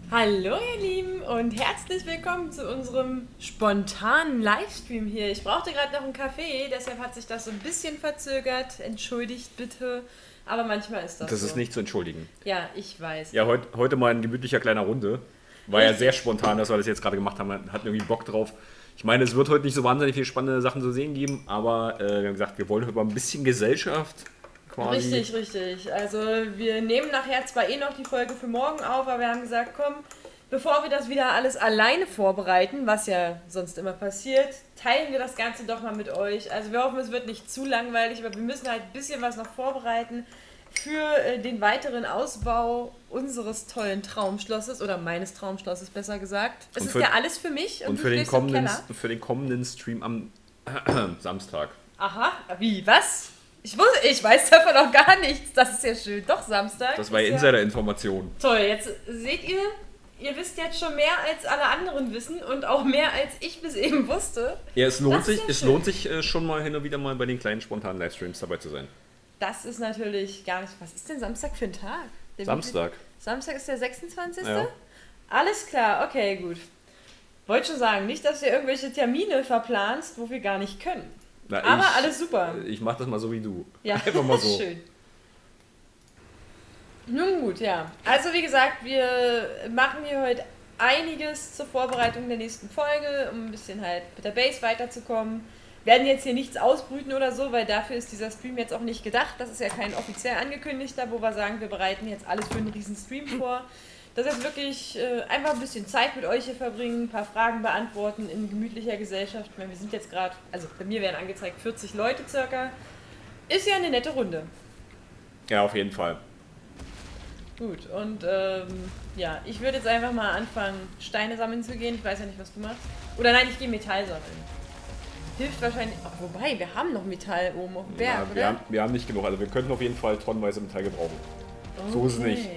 Hallo ihr Lieben und herzlich willkommen zu unserem spontanen Livestream hier. Ich brauchte gerade noch einen Kaffee, deshalb hat sich das so ein bisschen verzögert. Entschuldigt bitte, aber manchmal ist das Das so. ist nicht zu entschuldigen. Ja, ich weiß. Ja, heute mal ein gemütlicher kleiner Runde. War ja sehr spontan, dass wir das jetzt gerade gemacht haben. Wir hatten irgendwie Bock drauf. Ich meine, es wird heute nicht so wahnsinnig viele spannende Sachen zu sehen geben, aber wir haben gesagt, wir wollen heute mal ein bisschen Gesellschaft quasi. Richtig, richtig. Also wir nehmen nachher zwar noch die Folge für morgen auf, aber wir haben gesagt, komm, bevor wir das wieder alles alleine vorbereiten, was ja sonst immer passiert, teilen wir das Ganze doch mal mit euch. Also wir hoffen, es wird nicht zu langweilig, aber wir müssen halt ein bisschen was noch vorbereiten für den weiteren Ausbau unseres tollen Traumschlosses oder meines Traumschlosses besser gesagt. Es ist ja alles für mich und für den kommenden Stream am Samstag. Aha, wie, was? Ich weiß davon auch gar nichts. Das ist ja schön. Doch, Samstag. Das war ja Insider-Information. Toll, jetzt seht ihr wisst jetzt schon mehr als alle anderen wissen und auch mehr als ich bis eben wusste. Ja, es lohnt sich schon mal hin und wieder mal bei den kleinen spontanen Livestreams dabei zu sein. Das ist natürlich gar nicht... Was ist denn Samstag für ein Tag? Samstag. Samstag ist der 26.? Ja. Alles klar, okay, gut. Wollte schon sagen, nicht, dass du irgendwelche Termine verplanst, wo wir gar nicht können. Na, aber alles super. Ich mach das mal so wie du. Ja, einfach mal so. Schön. Nun gut, ja. Also wie gesagt, wir machen hier heute einiges zur Vorbereitung der nächsten Folge, um ein bisschen halt mit der Base weiterzukommen. Werden jetzt hier nichts ausbrüten oder so, weil dafür ist dieser Stream jetzt auch nicht gedacht. Das ist ja kein offiziell angekündigter, wo wir sagen, wir bereiten jetzt alles für einen riesen Stream vor. Das heißt wirklich einfach ein bisschen Zeit mit euch hier verbringen, ein paar Fragen beantworten in gemütlicher Gesellschaft. Ich meine, wir sind jetzt gerade, also bei mir werden angezeigt 40 Leute circa. Ist ja eine nette Runde. Ja, auf jeden Fall. Gut, und ja, ich würde jetzt einfach mal anfangen, Steine sammeln zu gehen. Ich weiß ja nicht, was du machst. Oder nein, ich gehe Metall sammeln. Hilft wahrscheinlich. Ach, wobei, wir haben noch Metall oben auf dem Berg, ja, oder? wir haben nicht genug. Also wir könnten auf jeden Fall tonnenweise Metall gebrauchen. Okay. So ist es nicht.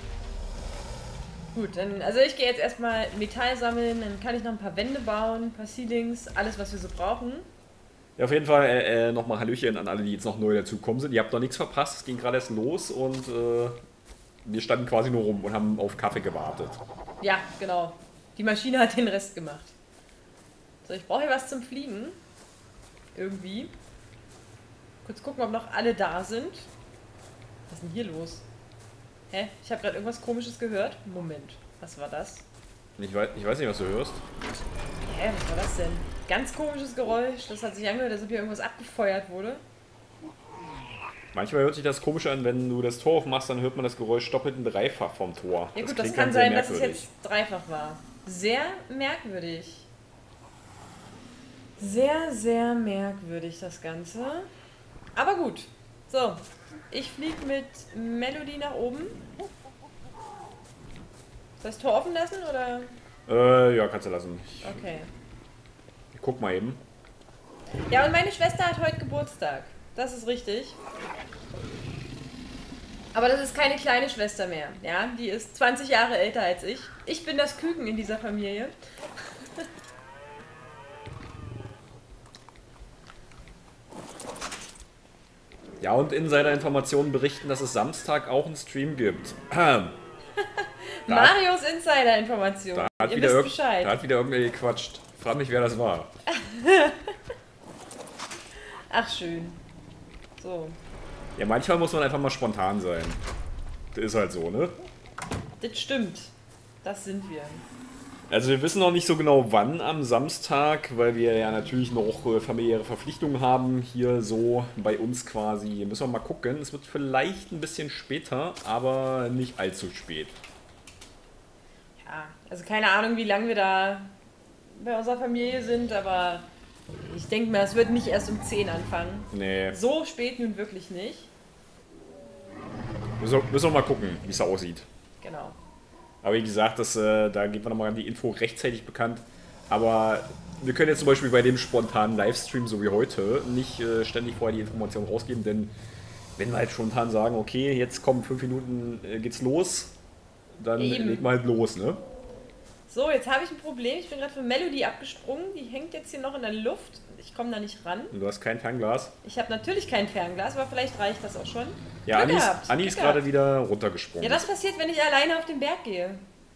Gut, dann, also ich gehe jetzt erstmal Metall sammeln, dann kann ich noch ein paar Wände bauen, ein paar Ceilings, alles was wir so brauchen. Ja, auf jeden Fall nochmal Hallöchen an alle, die jetzt noch neu dazugekommen sind. Ihr habt noch nichts verpasst, es ging gerade erst los und wir standen quasi nur rum und haben auf Kaffee gewartet. Ja, genau. Die Maschine hat den Rest gemacht. So, ich brauche hier was zum Fliegen. Irgendwie. Kurz gucken, ob noch alle da sind. Was ist denn hier los? Hä? Ich habe gerade irgendwas Komisches gehört. Moment, was war das? Ich weiß nicht, was du hörst. Hä, was war das denn? Ganz komisches Geräusch. Das hat sich angehört, als ob hier irgendwas abgefeuert wurde. Manchmal hört sich das komisch an, wenn du das Tor aufmachst, dann hört man das Geräusch doppelt und dreifach vom Tor. Ja gut, das kann sein, dass es jetzt dreifach war. Sehr merkwürdig. Sehr, sehr merkwürdig das Ganze. Aber gut. So, ich fliege mit Melody nach oben. Soll ich das Tor offen lassen, oder? Ja, kannst du lassen. Okay. Ich guck mal eben. Ja, und meine Schwester hat heute Geburtstag. Das ist richtig. Aber das ist keine kleine Schwester mehr. Ja, die ist 20 Jahre älter als ich. Ich bin das Küken in dieser Familie. Ja, und Insider-Informationen berichten, dass es Samstag auch einen Stream gibt. Marios Insider-Informationen. Ihr wisst Bescheid. Da hat wieder irgendwer gequatscht. Frag mich, wer das war. Ach, schön. So. Ja, manchmal muss man einfach mal spontan sein. Das ist halt so, ne? Das stimmt. Das sind wir. Also wir wissen noch nicht so genau wann am Samstag, weil wir ja natürlich noch familiäre Verpflichtungen haben, hier so bei uns quasi. Müssen wir mal gucken. Es wird vielleicht ein bisschen später, aber nicht allzu spät. Ja, also keine Ahnung, wie lange wir da bei unserer Familie sind, aber ich denke mal, es wird nicht erst um 10 anfangen. Nee. So spät nun wirklich nicht. Müssen wir mal gucken, wie es da aussieht. Genau. Aber wie gesagt, da geben wir nochmal die Info rechtzeitig bekannt. Aber wir können jetzt zum Beispiel bei dem spontanen Livestream, so wie heute, nicht ständig vorher die Information rausgeben, denn wenn wir halt spontan sagen, okay, jetzt kommen 5 Minuten, geht's los, dann legen wir halt los, ne? So, jetzt habe ich ein Problem. Ich bin gerade von Melody abgesprungen. Die hängt jetzt hier noch in der Luft. Ich komme da nicht ran. Du hast kein Fernglas? Ich habe natürlich kein Fernglas, aber vielleicht reicht das auch schon. Ja, Anni ist gerade wieder runtergesprungen. Ja, das passiert, wenn ich alleine auf den Berg gehe.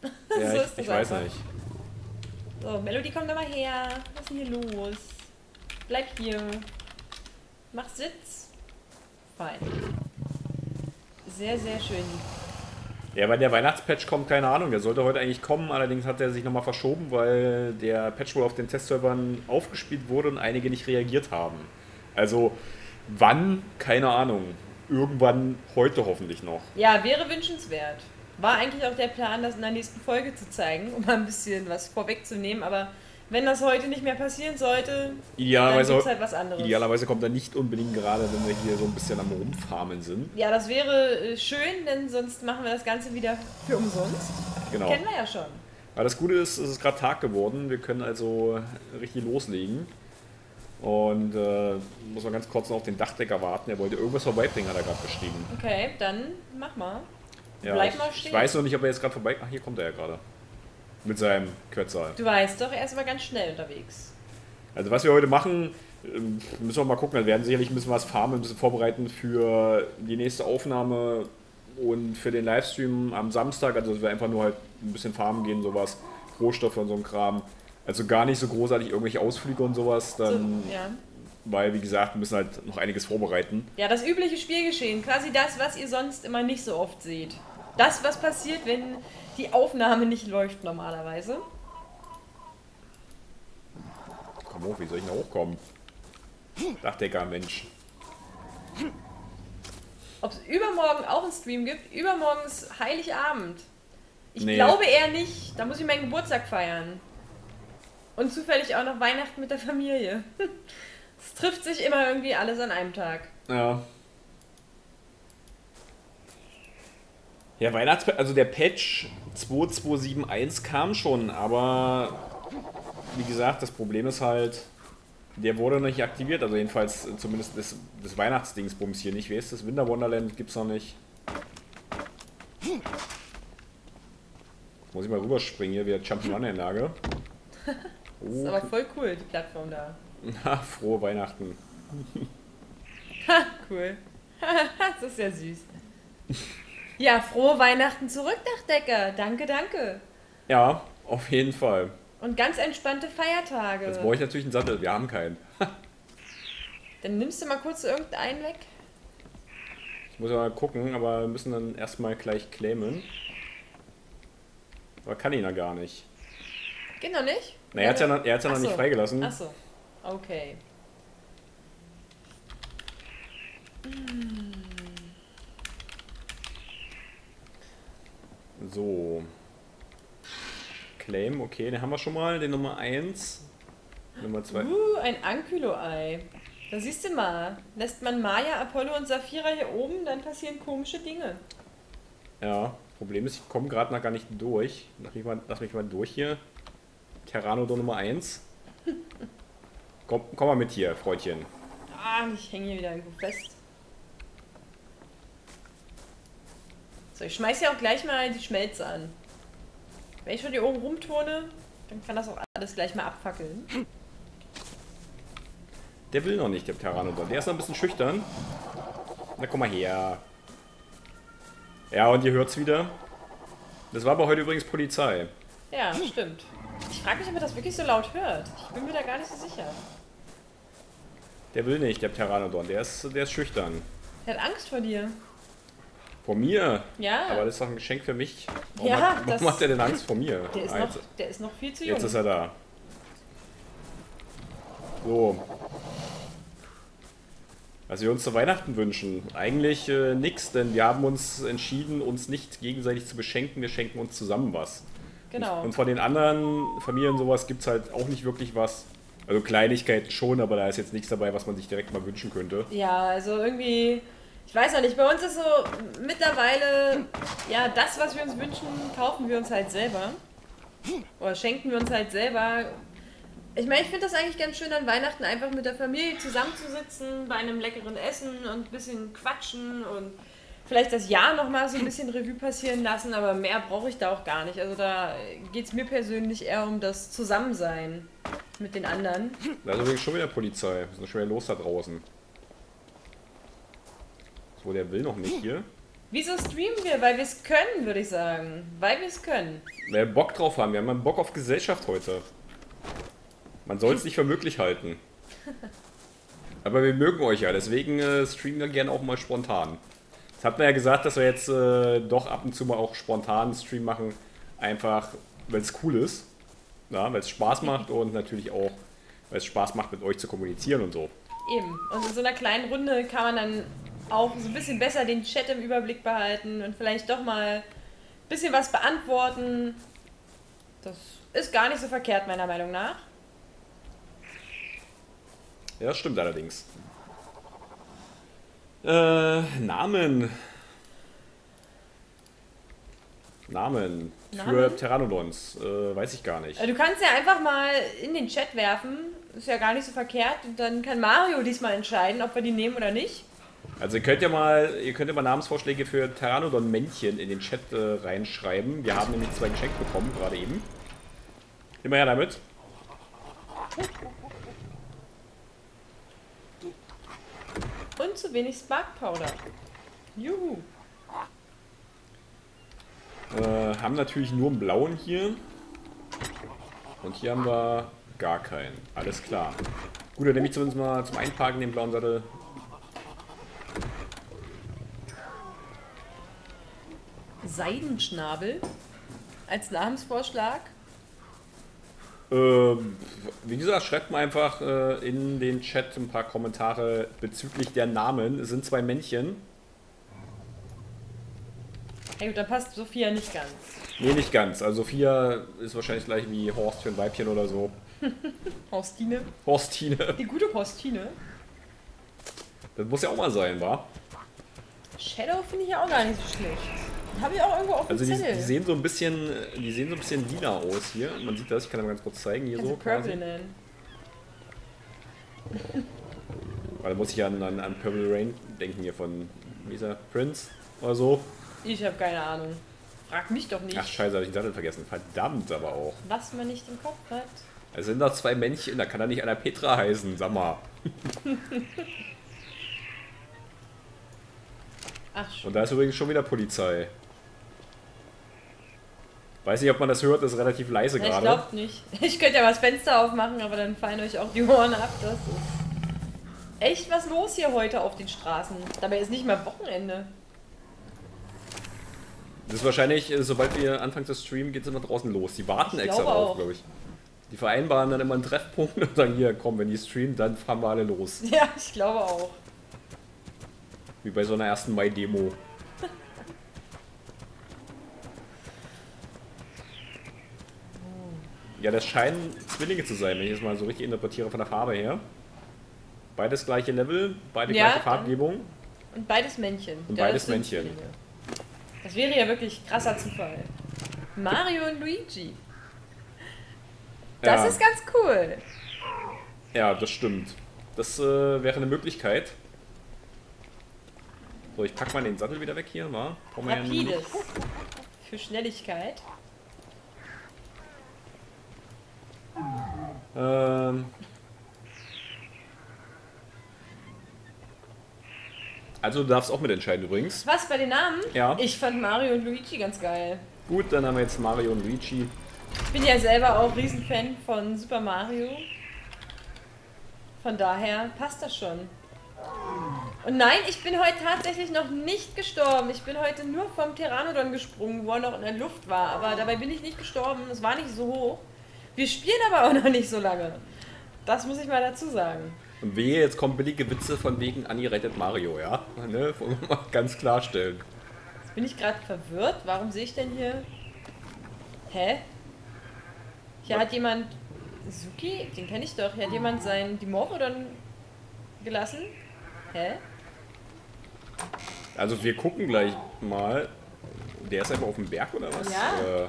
Ja, So ich, ist das ich weiß einfach. nicht. So, Melody, komm da mal her. Was ist denn hier los? Bleib hier. Mach Sitz. Fein. Sehr, sehr schön. Ja, weil der Weihnachtspatch kommt, keine Ahnung. Der sollte heute eigentlich kommen, allerdings hat er sich nochmal verschoben, weil der Patch wohl auf den Testservern aufgespielt wurde und einige nicht reagiert haben. Also, wann? Keine Ahnung. Irgendwann heute hoffentlich noch. Ja, wäre wünschenswert. War eigentlich auch der Plan, das in der nächsten Folge zu zeigen, um mal ein bisschen was vorwegzunehmen, aber wenn das heute nicht mehr passieren sollte, dann Idealerweise, gibt's halt was anderes. idealerweise kommt er nicht unbedingt gerade, wenn wir hier so ein bisschen am Rumfarmen sind. Ja, das wäre schön, denn sonst machen wir das Ganze wieder für umsonst. Genau. Kennen wir ja schon. Aber das Gute ist, es ist gerade Tag geworden. Wir können also richtig loslegen. Und muss man ganz kurz noch auf den Dachdecker warten. Er wollte irgendwas vorbeibringen, hat er gerade geschrieben. Okay, dann mach mal. Ja, Bleib mal ich stehen. weiß noch nicht, ob er jetzt gerade vorbei... Ach, hier kommt er ja gerade. Mit seinem Quetzal. Du weißt doch, er ist aber ganz schnell unterwegs. Also was wir heute machen, müssen wir mal gucken. Wir werden sicherlich ein bisschen was farmen, ein bisschen vorbereiten für die nächste Aufnahme und für den Livestream am Samstag. Also dass wir einfach nur halt ein bisschen farmen gehen, sowas, Rohstoffe und so ein Kram. Also gar nicht so großartig irgendwelche Ausflüge und sowas. Dann, So, ja. weil, wie gesagt, wir müssen halt noch einiges vorbereiten. Ja, das übliche Spielgeschehen. Quasi das, was ihr sonst immer nicht so oft seht. Das, was passiert, wenn die Aufnahme nicht läuft normalerweise. Komm hoch, wie soll ich denn hochkommen? Dachdecker, Mensch. Ob es übermorgen auch einen Stream gibt? Übermorgen ist Heiligabend. Ich Nee. glaube eher nicht. Da muss ich meinen Geburtstag feiern. Und zufällig auch noch Weihnachten mit der Familie. Es trifft sich immer irgendwie alles an einem Tag. Ja. Ja, also der Patch 2271 kam schon, aber wie gesagt, das Problem ist halt, der wurde noch nicht aktiviert, also jedenfalls zumindest das Weihnachtsdingsbums hier nicht. Wie ist das? Winter Wonderland gibt's noch nicht. Muss ich mal rüberspringen hier, wieder Jump'n'Run-Anlage. Das ist aber voll cool, die Plattform da. Na, frohe Weihnachten. Ha, cool. Das ist ja süß. Ja, frohe Weihnachten zurück, Dachdecker. Danke, danke. Ja, auf jeden Fall. Und ganz entspannte Feiertage. Jetzt brauche ich natürlich einen Sattel, wir haben keinen. Dann nimmst du mal kurz irgendeinen weg. Ich muss ja mal gucken, aber wir müssen dann erstmal gleich claimen. Aber kann ihn ja gar nicht. Geht noch nicht? Na, er hat es ja noch Ach nicht so. freigelassen. Achso, okay. So. Claim, okay, den haben wir schon mal, den Nummer 1. Nummer 2. Ein Ankylo-Ei. Da siehst du mal. Lässt man Maya, Apollo und Saphira hier oben, dann passieren komische Dinge. Ja, Problem ist, ich komme gerade noch gar nicht durch. Lass mich mal durch hier. Pteranodon Nummer 1. Komm mal mit hier, Freundchen. Ah, ich hänge hier wieder irgendwo fest. So, ich schmeiß ja auch gleich mal die Schmelze an. Wenn ich schon hier oben rumturne, dann kann das auch alles gleich mal abfackeln. Der will noch nicht, der Pteranodon. Der ist noch ein bisschen schüchtern. Na, komm mal her. Ja, und ihr hört's wieder. Das war aber heute übrigens Polizei. Ja, stimmt. Ich frage mich, ob man das wirklich so laut hört. Ich bin mir da gar nicht so sicher. Der will nicht, der Pteranodon. Der ist schüchtern. Der hat Angst vor dir. Vor mir? Ja. Aber das ist doch ein Geschenk für mich. Warum, Ja, warum hat er denn Angst vor mir? Der ist noch viel zu jung. Jetzt ist er da. So. Was wir uns zu Weihnachten wünschen? Eigentlich nix, denn wir haben uns entschieden, uns nicht gegenseitig zu beschenken. Wir schenken uns zusammen was. Genau. Und von den anderen Familien sowas gibt es halt auch nicht wirklich was. Also Kleinigkeiten schon, aber da ist jetzt nichts dabei, was man sich direkt mal wünschen könnte. Ja, also irgendwie, ich weiß noch nicht, bei uns ist so mittlerweile, ja, das, was wir uns wünschen, kaufen wir uns halt selber. Oder schenken wir uns halt selber. Ich meine, ich finde das eigentlich ganz schön, an Weihnachten einfach mit der Familie zusammenzusitzen, bei einem leckeren Essen und ein bisschen quatschen und vielleicht das Jahr nochmal so ein bisschen Revue passieren lassen, aber mehr brauche ich da auch gar nicht. Also da geht es mir persönlich eher um das Zusammensein mit den anderen. Da ist übrigens schon wieder Polizei. Was ist denn schon wieder los da draußen? So, der will noch nicht hier. Wieso streamen wir? Weil wir es können, würde ich sagen. Weil wir es können. Weil wir Bock drauf haben. Wir haben Bock auf Gesellschaft heute. Man soll es nicht für möglich halten. Aber wir mögen euch ja, deswegen streamen wir gerne auch mal spontan. Das hat man ja gesagt, dass wir jetzt doch ab und zu mal auch spontan einen Stream machen. Einfach, weil es cool ist. Ja, weil es Spaß macht und natürlich auch, weil es Spaß macht, mit euch zu kommunizieren und so. Eben. Und in so einer kleinen Runde kann man dann auch so ein bisschen besser den Chat im Überblick behalten und vielleicht doch mal ein bisschen was beantworten. Das ist gar nicht so verkehrt, meiner Meinung nach. Ja, das stimmt allerdings. Namen für Pteranodons, weiß ich gar nicht. Du kannst ja einfach mal in den Chat werfen, ist ja gar nicht so verkehrt. Und dann kann Mario diesmal entscheiden, ob wir die nehmen oder nicht. Also ihr könnt ja mal Namensvorschläge für Pteranodon-Männchen in den Chat reinschreiben. Wir haben nämlich 2 geschenkt bekommen, gerade eben. Immer her damit. Und zu wenig Spark Powder. Juhu. Haben natürlich nur einen blauen hier. Und hier haben wir gar keinen. Alles klar. Gut, dann nehme ich zumindest mal zum Einparken den blauen Sattel. Seidenschnabel als Namensvorschlag. Wie gesagt, schreibt mal einfach in den Chat ein paar Kommentare bezüglich der Namen. Es sind 2 Männchen. Ja gut, da passt Sophia nicht ganz. Nee, nicht ganz. Also Sophia ist wahrscheinlich gleich wie Horst für ein Weibchen oder so. Horstine. Horstine. Die gute Horstine. Das muss ja auch mal sein, wa? Shadow finde ich ja auch gar nicht so schlecht. Habe ich auch irgendwo auf dem Also Zettel. die sehen so ein bisschen lila aus hier. Man sieht das, ich kann das mal ganz kurz zeigen, hier so quasi. Purple nennen. Weil da muss ich an Purple Rain denken hier von, wie ist er, Prince oder so. Ich habe keine Ahnung. Frag mich doch nicht. Ach scheiße, habe ich den Sattel vergessen. Verdammt aber auch. Was man nicht im Kopf hat. Es sind doch 2 Männchen, da kann er nicht einer Petra heißen, sag mal. Ach schon. Und da ist übrigens schon wieder Polizei. Weiß nicht, ob man das hört, das ist relativ leise Ich gerade. glaub nicht. Ich könnte ja mal das Fenster aufmachen, aber dann fallen euch auch die Ohren ab. Das ist echt was los hier heute auf den Straßen. Dabei ist nicht mal Wochenende. Das ist wahrscheinlich, sobald wir anfangen zu streamen, geht es immer draußen los. Die warten Ich extra glaube drauf, auch. glaube ich. Die vereinbaren dann immer einen Treffpunkt und sagen, hier, komm, wenn die streamen, dann fahren wir alle los. Ja, ich glaube auch. Wie bei so einer 1. Mai-Demo. Ja, das scheinen Zwillinge zu sein, wenn ich das mal so richtig interpretiere von der Farbe her. Beides gleiche Level, beide Ja, gleiche Farbgebung. Und beides Männchen. Und Ja, beides das sind Männchen. Zwillinge. Das wäre ja wirklich krasser Zufall. Mario und Luigi. Das Ja. ist ganz cool. Ja, das stimmt. Das wäre eine Möglichkeit. So, ich pack mal den Sattel wieder weg hier, wa? Brauchen wir ja nicht. Rapides. Für Schnelligkeit. Also du darfst auch mitentscheiden übrigens. Was bei den Namen? Ja. Ich fand Mario und Luigi ganz geil. Gut, dann haben wir jetzt Mario und Luigi. Ich bin ja selber auch Riesenfan von Super Mario. Von daher passt das schon. Und nein, ich bin heute tatsächlich noch nicht gestorben. Ich bin heute nur vom Pteranodon gesprungen, wo er noch in der Luft war. Aber dabei bin ich nicht gestorben. Es war nicht so hoch. Wir spielen aber auch noch nicht so lange. Das muss ich mal dazu sagen. Und wehe, jetzt kommen billige Witze von wegen Anni rettet Mario, ja? Ne? Wollen wir mal ganz klarstellen. Jetzt bin ich gerade verwirrt. Warum sehe ich denn hier... Hä? Hier hat jemand... Suki? Den kenne ich doch. Hier hat jemand sein Dimorphodon gelassen. Hä? Also wir gucken gleich mal. Der ist einfach auf dem Berg oder was? Ja.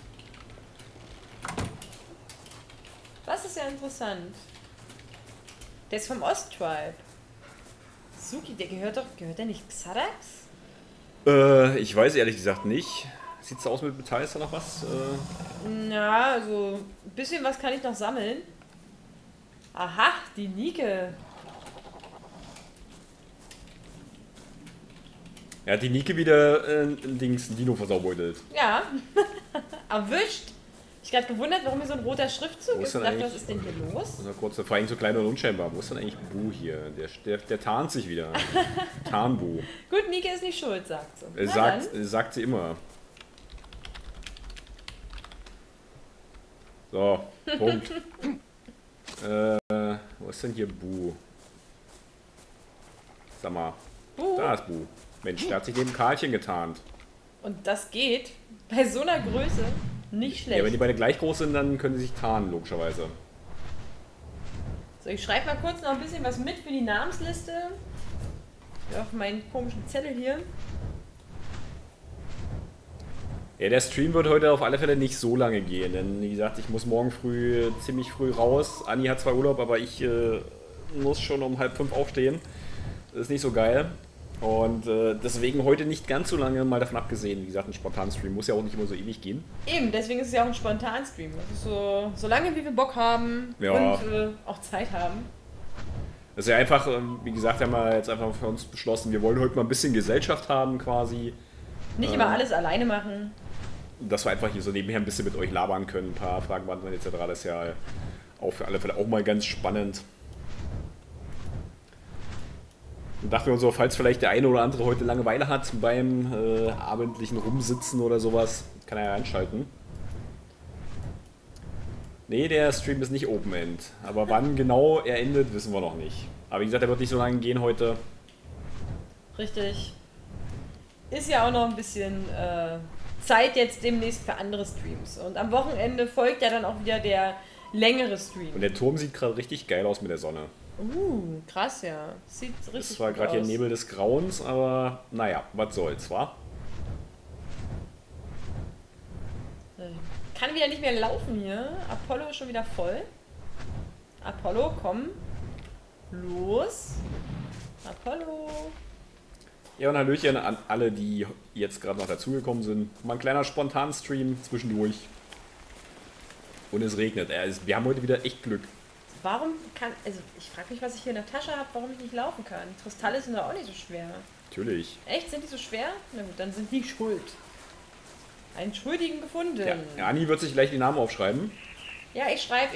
Das ist ja interessant. Der ist vom Osttribe. Suki, der gehört der nicht Xarax? Ich weiß ehrlich gesagt nicht. Sieht's aus mit Metall? Ist da noch was? Na, also ein bisschen was kann ich noch sammeln. Aha, die Nike. Er hat die Nike wieder ein Dino versaubeutelt. Ja, erwischt. Ich gerade gewundert, warum hier so ein roter Schriftzug ist. Ich dachte, was ist denn hier los? Kurz, vor allem so klein und unscheinbar. Wo ist denn eigentlich Bu hier? Der tarnt sich wieder. Tarnbu. Gut, Nike ist nicht schuld, sagt sie. Sagt sie immer. So, Punkt. Wo ist denn hier Bu? Sag mal. Bu? Da ist Bu. Mensch, der hat sich neben Karlchen getarnt. Und das geht bei so einer Größe nicht schlecht. Ja, wenn die beide gleich groß sind, dann können sie sich tarnen, logischerweise. So, ich schreibe mal kurz noch ein bisschen was mit für die Namensliste. Auf meinen komischen Zettel hier. Ja, der Stream wird heute auf alle Fälle nicht so lange gehen, denn wie gesagt, ich muss morgen früh, ziemlich früh raus. Anni hat zwar Urlaub, aber ich muss schon um 4:30 aufstehen. Das ist nicht so geil. Und deswegen heute nicht ganz so lange, mal davon abgesehen. Wie gesagt, ein spontaner Stream muss ja auch nicht immer so ewig gehen. Eben, deswegen ist es ja auch ein Spontan-Stream. Also so lange wie wir Bock haben ja. Und auch Zeit haben. Das ist ja einfach, wie gesagt, haben wir jetzt einfach für uns beschlossen, wir wollen heute mal ein bisschen Gesellschaft haben quasi. Nicht immer alles alleine machen. Dass wir einfach hier so nebenher ein bisschen mit euch labern können, ein paar Fragen beantworten etc. Das ist ja auch für alle Fälle auch mal ganz spannend. Und dachten wir uns so, falls vielleicht der eine oder andere heute Langeweile hat beim abendlichen Rumsitzen oder sowas, kann er ja einschalten. Nee, der Stream ist nicht Open End. Aber wann genau er endet, wissen wir noch nicht. Aber wie gesagt, er wird nicht so lange gehen heute. Richtig. Ist ja auch noch ein bisschen Zeit jetzt demnächst für andere Streams. Und am Wochenende folgt ja dann auch wieder der längere Stream. Und der Turm sieht gerade richtig geil aus mit der Sonne. Krass, ja. Sieht richtig aus. Das war gerade hier Nebel des Grauens, aber naja, was soll's, wa? Kann wieder nicht mehr laufen hier. Apollo ist schon wieder voll. Apollo, komm. Los. Apollo. Ja, und Hallöchen an alle, die jetzt gerade noch dazugekommen sind. Mal ein kleiner Spontan-Stream zwischendurch. Und es regnet. Wir haben heute wieder echt Glück. Warum kann... Also, ich frage mich, was ich hier in der Tasche habe, warum ich nicht laufen kann. Kristalle sind doch auch nicht so schwer. Natürlich. Echt? Sind die so schwer? Na gut, dann sind die schuld. Einen Schuldigen gefunden. Ja, Anni wird sich gleich die Namen aufschreiben. Ja, ich schreibe.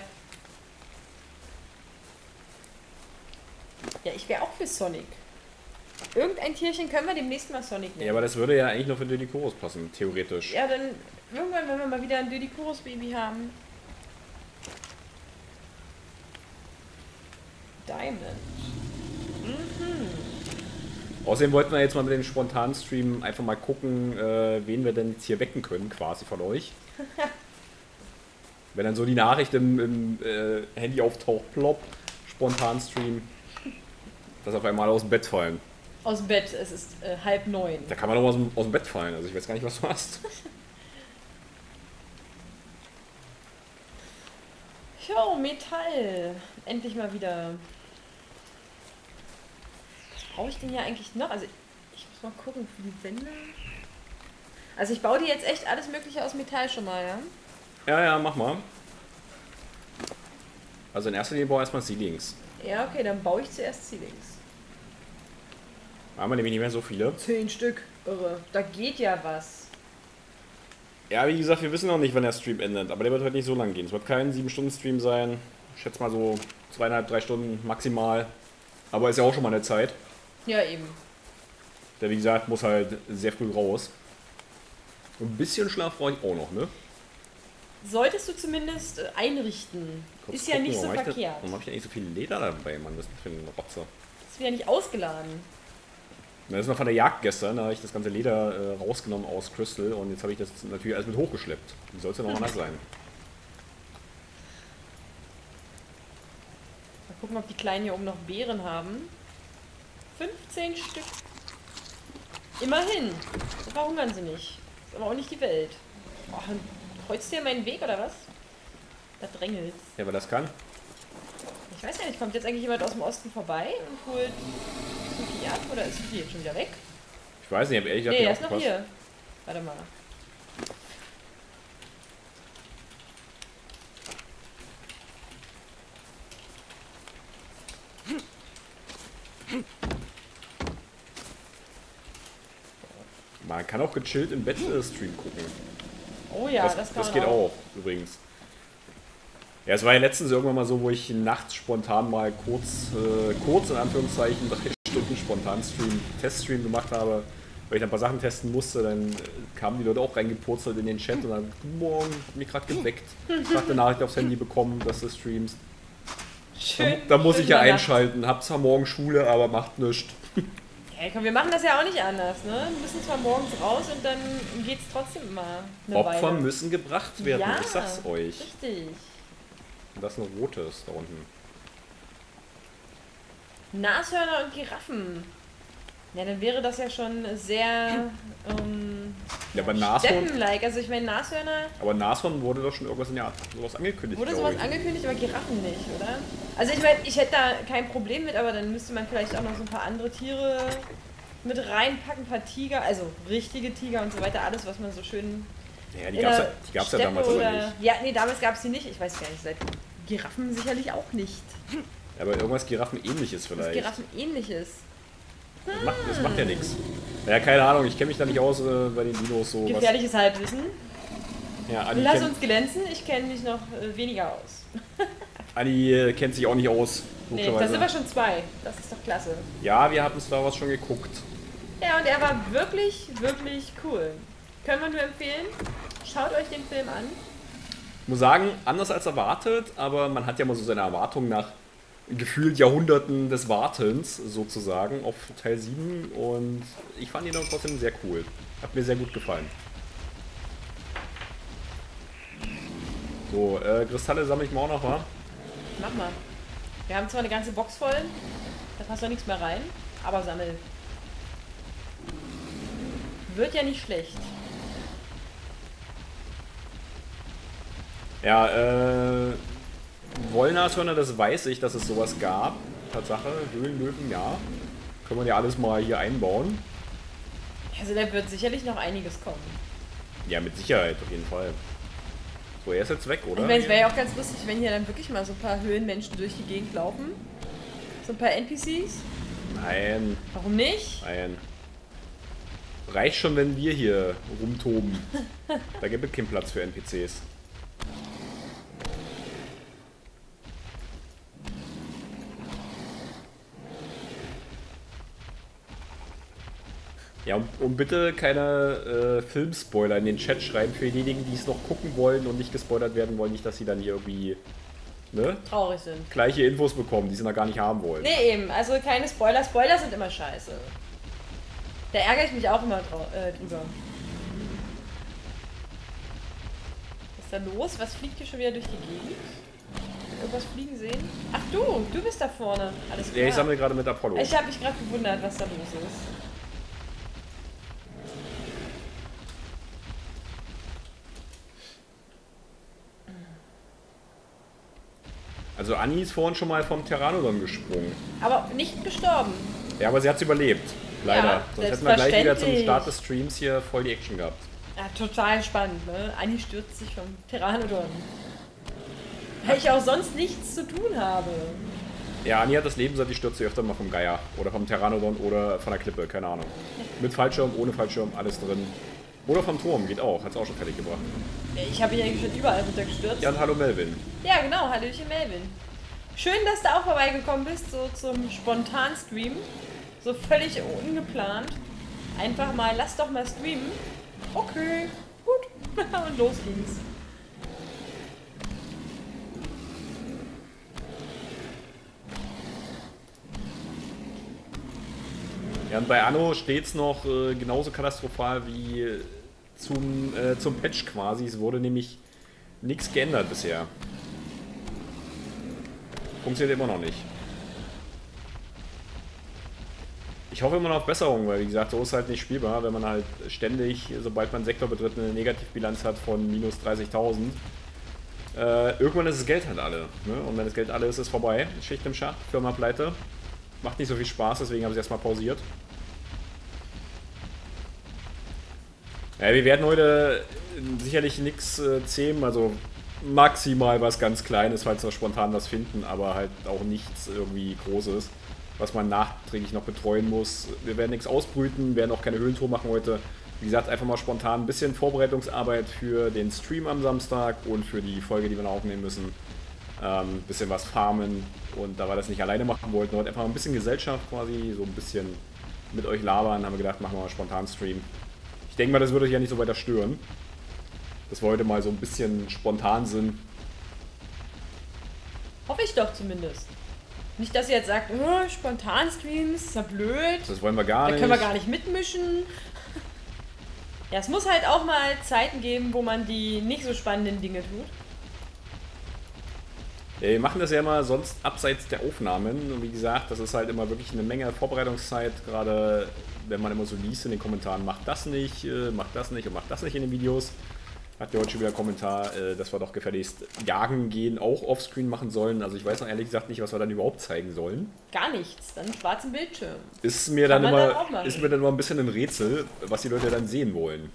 Ja, ich wäre auch für Sonic. Irgendein Tierchen können wir demnächst mal Sonic nennen. Ja, aber das würde ja eigentlich nur für Didikoros passen, theoretisch. Ja, dann irgendwann, wenn wir mal wieder ein Didikoros-Baby haben. Diamond. Außerdem wollten wir jetzt mal mit dem spontanen Stream einfach mal gucken, wen wir denn jetzt hier wecken können, quasi von euch. Wenn dann so die Nachricht im Handy auftaucht, plopp, spontan Stream, dass auf einmal aus dem Bett fallen. Aus dem Bett, es ist 8:30. Da kann man doch aus dem Bett fallen, also ich weiß gar nicht, was du hast. Jo, Metall. Endlich mal wieder. Was brauche ich denn hier eigentlich noch? Also ich muss mal gucken für die Wände. Also ich baue dir jetzt echt alles mögliche aus Metall schon mal, ja? Ja, mach mal. Also in erster Linie baue ich erstmal Ceilings. Ja, okay, dann baue ich zuerst Ceilings. Haben wir nämlich nicht mehr so viele. 10 Stück. Irre. Da geht ja was. Ja, wie gesagt, wir wissen noch nicht, wann der Stream endet, aber der wird heute nicht so lang gehen. Es wird kein 7-Stunden-Stream sein. Ich schätze mal so 2,5, 3 Stunden maximal. Aber ist ja auch schon mal eine Zeit. Ja, eben. Der, wie gesagt, muss halt sehr früh raus. Und ein bisschen Schlaf brauche ich auch noch, ne? Solltest du zumindest einrichten. Kurz ist ja gucken, nicht so warum verkehrt. Warum habe ich eigentlich so viel Leder dabei, Mann? Was ist das für ein Rotzer? Ist wieder nicht ausgeladen. Das ist noch von der Jagd gestern, da habe ich das ganze Leder rausgenommen aus Crystal und jetzt habe ich das natürlich alles mit hochgeschleppt. Wie soll es denn noch anders sein? Mal gucken, ob die Kleinen hier oben noch Beeren haben. 15 Stück. Immerhin. So verhungern sie nicht. Ist aber auch nicht die Welt. Oh, kreuzt ihr meinen Weg oder was? Da drängelt's. Ja, aber das kann. Ich weiß ja nicht, kommt jetzt eigentlich jemand aus dem Osten vorbei und holt Suki ab? Oder ist Suki jetzt schon wieder weg? Ich weiß nicht, ich habe ehrlich gesagt Nee, er nicht ist noch aufgepasst. hier. Warte mal. Man kann auch gechillt im Bett Stream gucken. Oh ja, das kann das geht auch, übrigens. Ja, es war ja letztens irgendwann mal so, wo ich nachts spontan mal kurz in Anführungszeichen 3 Stunden spontan Teststream gemacht habe, weil ich ein paar Sachen testen musste. Dann kamen die Leute auch reingepurzelt in den Chat und dann morgen mich gerade geweckt. Gerade eine Nachricht aufs Handy bekommen, dass du streamst. Schön. Da muss ich ja Nacht. einschalten. Hab zwar morgen Schule, aber macht nichts. Ja, komm, wir machen das ja auch nicht anders, ne? Wir müssen zwar morgens raus und dann geht's trotzdem immer eine Opfer Weile. müssen gebracht werden, Ja, ich sag's euch. Richtig. Und das ist ein rotes da unten. Nashörner und Giraffen. Ja, dann wäre das ja schon sehr Ja, aber Nashorn, Steppen-like. Also ich meine, Nashörner, aber Nashorn wurde doch schon irgendwas in der Art sowas angekündigt. wurde glaub sowas ich. angekündigt, aber Giraffen nicht, oder? Also ich meine, ich hätte da kein Problem mit, aber dann müsste man vielleicht auch noch so ein paar andere Tiere mit reinpacken, ein paar Tiger, also richtige Tiger und so weiter, alles, was man so schön Ja, die in gab's, der ja, die gab's ja Steppe damals aber oder... nicht. Ja, nee, damals gab es die nicht. Ich weiß gar nicht, seit Giraffen sicherlich auch nicht. Aber irgendwas Giraffenähnliches Was vielleicht. Giraffen ähnliches. Das macht ja nichts. Ja, keine Ahnung, ich kenne mich da nicht aus bei den Dinos so. Gefährliches Halbwissen. Ja, Anni, Lass uns glänzen, ich kenne mich noch weniger aus. Anni kennt sich auch nicht aus. Nee, da sind wir schon 2. Das ist doch klasse. Ja, wir hatten Star Wars schon geguckt. Ja, und er war wirklich, wirklich cool. Können wir nur empfehlen. Schaut euch den Film an. Ich muss sagen, anders als erwartet, aber man hat ja mal so seine Erwartungen nach gefühlt Jahrhunderten des Wartens sozusagen auf Teil 7 und ich fand ihn dann trotzdem sehr cool. Hat mir sehr gut gefallen. So, Kristalle sammle ich mal auch noch, wa? Mach mal. Wir haben zwar eine ganze Box voll, da passt doch nichts mehr rein, aber sammel. Wird ja nicht schlecht. Ja, Wollnashörner, das weiß ich, dass es sowas gab. Tatsache, Höhlenlöwen, ja. Können wir ja alles mal hier einbauen. Also da wird sicherlich noch einiges kommen. Ja, mit Sicherheit, auf jeden Fall. So, er ist jetzt weg, oder? Ich meine, es wäre ja auch ganz lustig, wenn hier dann wirklich mal so ein paar Höhlenmenschen durch die Gegend laufen. So ein paar NPCs. Nein, Warum nicht? nein. Reicht schon, wenn wir hier rumtoben. Da gibt es keinen Platz für NPCs. Ja, und bitte keine Filmspoiler in den Chat schreiben für diejenigen, die es noch gucken wollen und nicht gespoilert werden wollen. Nicht, dass sie dann hier irgendwie Traurig sind. gleiche Infos bekommen, die sie noch gar nicht haben wollen. Nee, eben. Also keine Spoiler. Spoiler sind immer scheiße. Da ärgere ich mich auch immer drüber. Was ist da los? Was fliegt hier schon wieder durch die Gegend? Irgendwas fliegen sehen? Ach du bist da vorne. Alles klar. Ja, ich sammle gerade mit Apollo. Ich habe mich gerade gewundert, was da los ist. Also Anni ist vorhin schon mal vom Pteranodon gesprungen. Aber nicht gestorben. Ja, aber sie hat es überlebt. Leider. Ja, Sonst hätten wir gleich wieder zum selbstverständlich. Start des Streams hier voll die Action gehabt. Ja, total spannend, ne? Anni stürzt sich vom Pteranodon. Weil ich auch sonst nichts zu tun habe. Ja, Anni hat das Leben, seit die stürzt sie öfter mal vom Geier. Oder vom Pteranodon oder von der Klippe, keine Ahnung. Mit Fallschirm, ohne Fallschirm, alles drin. Oder vom Turm, geht auch, hat es auch schon fertig gebracht. Ich habe hier eigentlich schon überall runtergestürzt. Ja, und hallo Melvin. Ja, genau. Hallöchen, Melvin. Schön, dass du auch vorbeigekommen bist, so zum Spontan-Stream. So völlig ungeplant. Einfach mal, lass doch mal streamen. Okay, gut. Und los ging's. Ja, und bei Anno steht es noch genauso katastrophal wie zum Patch quasi. Es wurde nämlich nichts geändert bisher. Funktioniert immer noch nicht. Ich hoffe immer noch auf Besserung, weil wie gesagt, so ist halt nicht spielbar, wenn man halt ständig, sobald man einen Sektor betritt, eine Negativbilanz hat von minus 30.000. Irgendwann ist das Geld halt alle. Ne? Und wenn das Geld alle ist, ist es vorbei. Schicht im Schacht, Firma pleite. Macht nicht so viel Spaß, deswegen habe ich es erstmal pausiert. Ja, wir werden heute sicherlich nichts zähmen, also maximal was ganz Kleines, falls wir spontan was finden, aber halt auch nichts irgendwie Großes, was man nachträglich noch betreuen muss. Wir werden nichts ausbrüten, werden auch keine Höhlentour machen heute, Wie gesagt, einfach mal spontan ein bisschen Vorbereitungsarbeit für den Stream am Samstag und für die Folge, die wir noch aufnehmen müssen. Ein bisschen was farmen, und da wir das nicht alleine machen wollten, heute einfach ein bisschen Gesellschaft quasi, so ein bisschen mit euch labern, haben wir gedacht, machen wir mal spontan Stream. Ich denke mal, das würde euch ja nicht so weiter stören, dass wir heute mal so ein bisschen spontan sind. Hoffe ich doch zumindest. Nicht, dass ihr jetzt sagt, oh, spontan Streams, ist ja blöd. Das wollen wir gar nicht. Da können wir gar nicht mitmischen. Ja, es muss halt auch mal Zeiten geben, wo man die nicht so spannenden Dinge tut. Ja, wir machen das ja immer sonst abseits der Aufnahmen, und wie gesagt, das ist halt immer wirklich eine Menge Vorbereitungszeit, gerade wenn man immer so liest in den Kommentaren, macht das nicht und macht das nicht in den Videos. Hat ja heute schon wieder einen Kommentar, dass wir doch gefälligst jagen gehen auch offscreen machen sollen. Also ich weiß noch ehrlich gesagt nicht, was wir dann überhaupt zeigen sollen. Gar nichts, dann schwarzen Bildschirm. Ist mir dann immer ein bisschen ein Rätsel, was die Leute dann sehen wollen.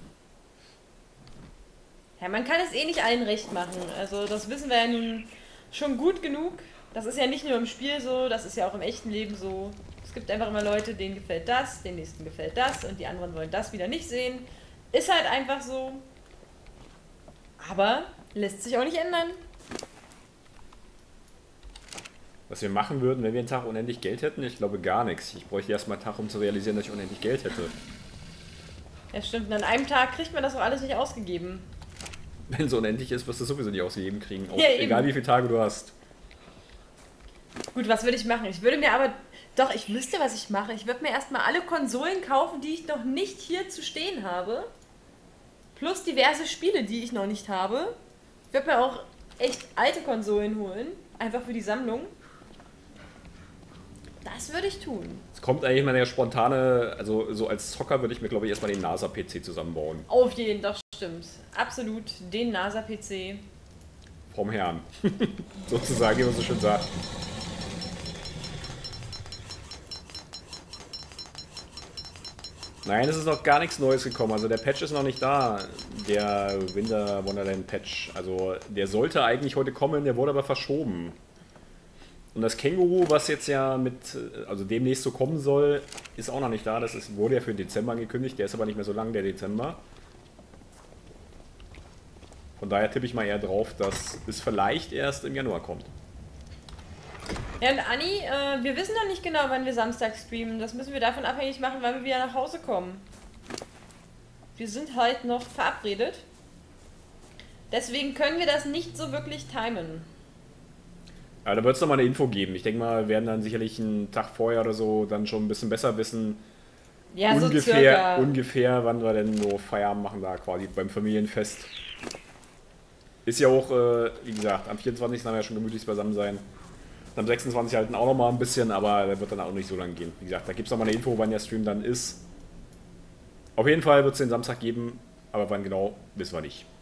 Ja, man kann es eh nicht allen recht machen. Also das wissen wir ja nun schon gut genug. Das ist ja nicht nur im Spiel so, das ist ja auch im echten Leben so. Es gibt einfach immer Leute, denen gefällt das, den nächsten gefällt das und die anderen wollen das wieder nicht sehen. Ist halt einfach so. Aber lässt sich auch nicht ändern. Was wir machen würden, wenn wir einen Tag unendlich Geld hätten? Ich glaube gar nichts. Ich bräuchte erstmal einen Tag, um zu realisieren, dass ich unendlich Geld hätte. Ja, stimmt. Und an einem Tag kriegt man das auch alles nicht ausgegeben. Wenn es unendlich ist, wirst du sowieso nicht ausgegeben kriegen. Auch Ja, egal wie viele Tage du hast. Gut, was würde ich machen? Ich würde mir aber... Doch, ich wüsste, was ich mache. Ich würde mir erstmal alle Konsolen kaufen, die ich noch nicht hier zu stehen habe. Plus diverse Spiele, die ich noch nicht habe. Ich würde mir auch echt alte Konsolen holen. Einfach für die Sammlung. Das würde ich tun. Es kommt eigentlich mal der spontane, also so als Zocker würde ich mir, glaube ich, erstmal den NASA-PC zusammenbauen. Auf jeden, doch stimmt. Absolut, den NASA-PC. Vom Herrn. Sozusagen, wie man so schön sagt. Nein, es ist noch gar nichts Neues gekommen. Also der Patch ist noch nicht da. Der Winter Wonderland Patch. Also der sollte eigentlich heute kommen, der wurde aber verschoben. Und das Känguru, was jetzt ja also demnächst so kommen soll, ist auch noch nicht da. Wurde ja für den Dezember angekündigt, der ist aber nicht mehr so lang, der Dezember. Von daher tippe ich mal eher drauf, dass es vielleicht erst im Januar kommt. Ja, und Anni, wir wissen noch nicht genau, wann wir Samstag streamen. Das müssen wir davon abhängig machen, wann wir wieder nach Hause kommen. Wir sind halt noch verabredet. Deswegen können wir das nicht so wirklich timen. Ja, da wird es nochmal eine Info geben. Ich denke mal, wir werden dann sicherlich einen Tag vorher oder so dann schon ein bisschen besser wissen, ja, ungefähr, wann wir denn so Feierabend machen da quasi beim Familienfest. Ist ja auch, wie gesagt, am 24. haben wir ja schon gemütlich beisammen sein. Am 26. halten auch nochmal ein bisschen, aber der wird dann auch nicht so lang gehen. Wie gesagt, da gibt es nochmal eine Info, wann der Stream dann ist. Auf jeden Fall wird es den Samstag geben, aber wann genau, wissen wir nicht.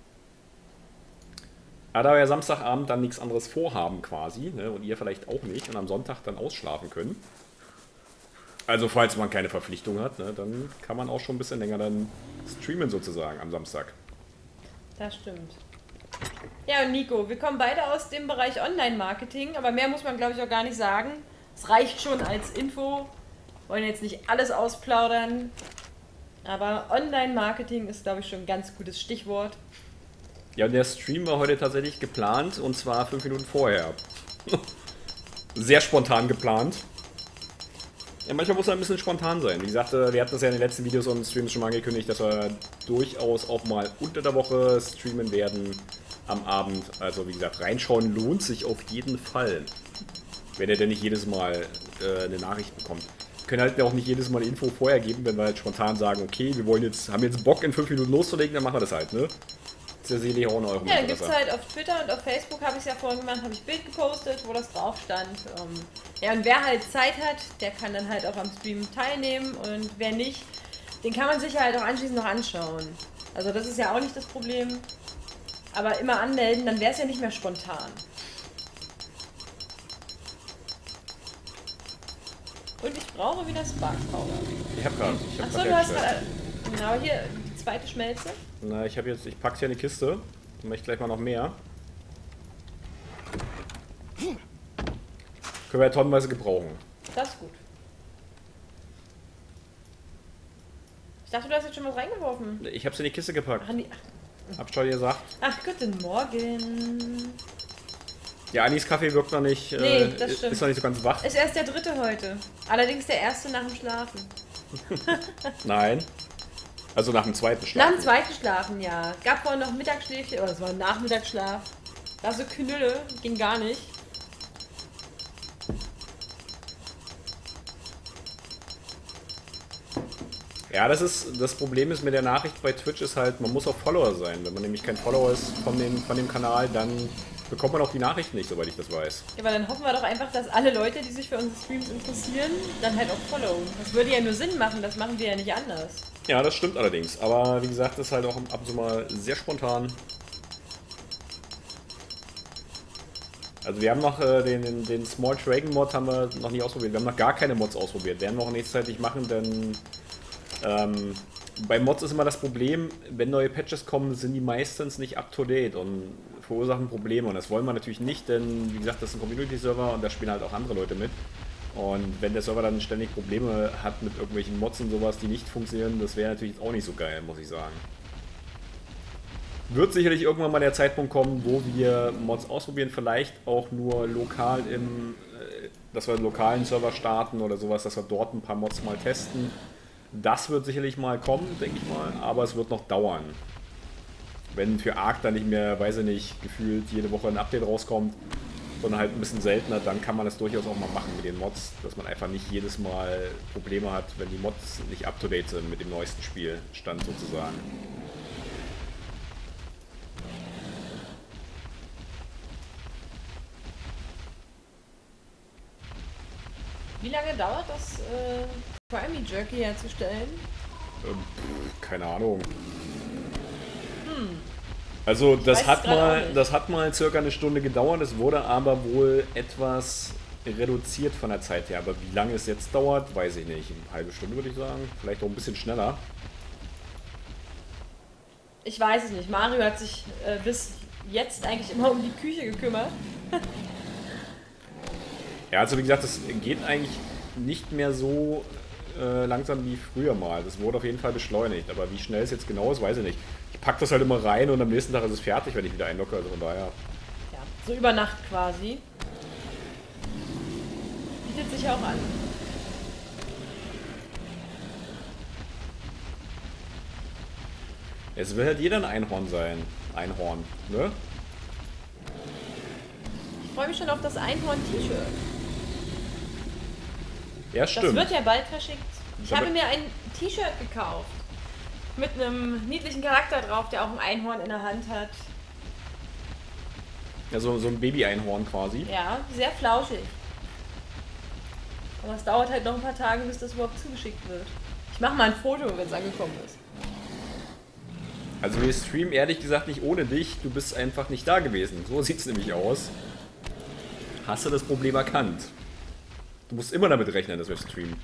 Aber da wir ja Samstagabend dann nichts anderes vorhaben quasi, ne, und ihr vielleicht auch nicht, und am Sonntag dann ausschlafen können, also falls man keine Verpflichtung hat, ne, dann kann man auch schon ein bisschen länger dann streamen sozusagen am Samstag. Das stimmt. Ja, und Nico, wir kommen beide aus dem Bereich Online-Marketing, aber mehr muss man, glaube ich, auch gar nicht sagen. Es reicht schon als Info. Wir wollen jetzt nicht alles ausplaudern, aber Online-Marketing ist, glaube ich, schon ein ganz gutes Stichwort. Ja, und der Stream war heute tatsächlich geplant, und zwar 5 Minuten vorher. Sehr spontan geplant. Ja, manchmal muss er ein bisschen spontan sein. Wie gesagt, wir hatten das ja in den letzten Videos und Streams schon mal angekündigt, dass wir durchaus auch mal unter der Woche streamen werden am Abend. Also wie gesagt, reinschauen lohnt sich auf jeden Fall. Wenn ihr denn nicht jedes Mal eine Nachricht bekommt. Wir können halt auch nicht jedes Mal eine Info vorher geben, wenn wir halt spontan sagen, okay, haben jetzt Bock in 5 Minuten loszulegen, dann machen wir das halt, ne? Das ist ja sicherlich auch in eurem Ja, dann gibt es halt auf Twitter und auf Facebook, habe ich es ja vorhin gemacht, habe ich ein Bild gepostet, wo das drauf stand. Ja, und wer halt Zeit hat, der kann dann halt auch am Stream teilnehmen, und wer nicht, den kann man sich halt auch anschließend noch anschauen. Also das ist ja auch nicht das Problem. Aber immer anmelden, dann wäre es ja nicht mehr spontan. Und ich brauche wieder Spark Powder. Ich hab gerade. Achso, du hast gerade. Genau, hier die zweite Schmelze. Na, ich pack's hier in die Kiste. Dann mache ich gleich mal noch mehr. Können wir ja tonnenweise gebrauchen. Das ist gut. dachte, du hast jetzt schon was reingeworfen. Ich hab's in die Kiste gepackt. Ach, nee. Hab schon gesagt. Ach, guten Morgen. Ja, Anis Kaffee wirkt noch nicht, Nee, das stimmt. ist noch nicht so ganz wach. Ist erst der 3. heute. Allerdings der 1. nach dem Schlafen. Nein. Also nach dem zweiten Schlaf. Nach dem 2. Schlafen, ja. Es gab vorhin noch Mittagsschläfchen, oder es war ein Nachmittagsschlaf. Da so Knülle, ging gar nicht. Ja, das Problem ist mit der Nachricht bei Twitch ist halt, man muss auch Follower sein. Wenn man nämlich kein Follower ist von dem Kanal, dann bekommt man auch die Nachricht nicht, soweit ich das weiß. Ja, aber dann hoffen wir doch einfach, dass alle Leute, die sich für unsere Streams interessieren, dann halt auch followen. Das würde ja nur Sinn machen, das machen wir ja nicht anders. Ja, das stimmt allerdings. Aber wie gesagt, das ist halt auch ab und zu mal sehr spontan. Also wir haben noch den Small Dragon Mod haben wir noch nicht ausprobiert. Wir haben noch gar keine Mods ausprobiert. Werden wir auch nächstzeitig machen, denn bei Mods ist immer das Problem, wenn neue Patches kommen, sind die meistens nicht up to date und verursachen Probleme. Und das wollen wir natürlich nicht, denn wie gesagt, das ist ein Community-Server und da spielen halt auch andere Leute mit. Und wenn der Server dann ständig Probleme hat mit irgendwelchen Mods und sowas, die nicht funktionieren, das wäre natürlich auch nicht so geil, muss ich sagen. Wird sicherlich irgendwann mal der Zeitpunkt kommen, wo wir Mods ausprobieren, vielleicht auch nur lokal dass wir einen lokalen Server starten oder sowas, dass wir dort ein paar Mods mal testen. Das wird sicherlich mal kommen, denke ich mal, aber es wird noch dauern. Wenn für Ark dann nicht mehr, weiß ich nicht, gefühlt jede Woche ein Update rauskommt, sondern halt ein bisschen seltener, dann kann man das durchaus auch mal machen mit den Mods, dass man einfach nicht jedes Mal Probleme hat, wenn die Mods nicht up to date sind mit dem neuesten Spielstand sozusagen. Wie lange dauert das, Primey Jerky herzustellen? Keine Ahnung. Also das hat mal circa eine Stunde gedauert, es wurde aber wohl etwas reduziert von der Zeit her. Aber wie lange es jetzt dauert, weiß ich nicht. Eine halbe Stunde würde ich sagen, vielleicht auch ein bisschen schneller. Ich weiß es nicht. Mario hat sich bis jetzt eigentlich immer um die Küche gekümmert. Ja, also wie gesagt, das geht eigentlich nicht mehr so langsam wie früher mal. Das wurde auf jeden Fall beschleunigt, aber wie schnell es jetzt genau ist, weiß ich nicht. Ich packe das halt immer rein und am nächsten Tag ist es fertig, wenn ich wieder einlogge, also von daher. Ja, so über Nacht quasi. Bietet sich ja auch an. Es will halt jeder ein Einhorn sein. Einhorn, ne? Ich freue mich schon auf das Einhorn-T-Shirt. Ja, stimmt. Das wird ja bald verschickt. Ich habe mir ein T-Shirt gekauft. Mit einem niedlichen Charakter drauf, der auch ein Einhorn in der Hand hat. Ja, so ein Baby-Einhorn quasi. Ja, sehr flauschig. Aber es dauert halt noch ein paar Tage, bis das überhaupt zugeschickt wird. Ich mache mal ein Foto, wenn es angekommen ist. Also wir streamen ehrlich gesagt nicht ohne dich. Du bist einfach nicht da gewesen. So sieht es nämlich aus. Hast du das Problem erkannt? Du musst immer damit rechnen, dass wir streamen.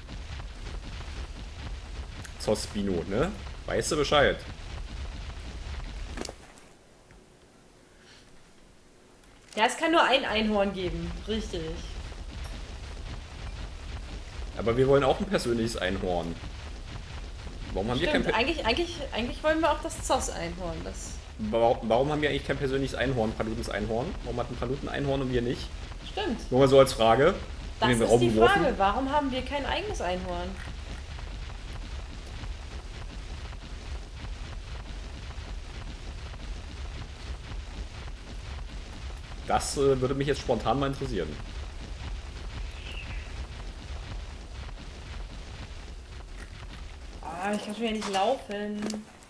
Zospino, ne? Weißt du Bescheid? Ja, es kann nur ein Einhorn geben. Richtig. Aber wir wollen auch ein persönliches Einhorn. Warum haben wir kein eigentlich wollen wir auch das Zoss-Einhorn. Warum haben wir eigentlich kein persönliches Einhorn, Palutens Einhorn? Warum hat ein Paluten Einhorn und wir nicht? Stimmt. Nur mal so als Frage. Das ist die Frage. Warum haben wir kein eigenes Einhorn? Das würde mich jetzt spontan mal interessieren. Ah, ich kann schon wieder nicht laufen.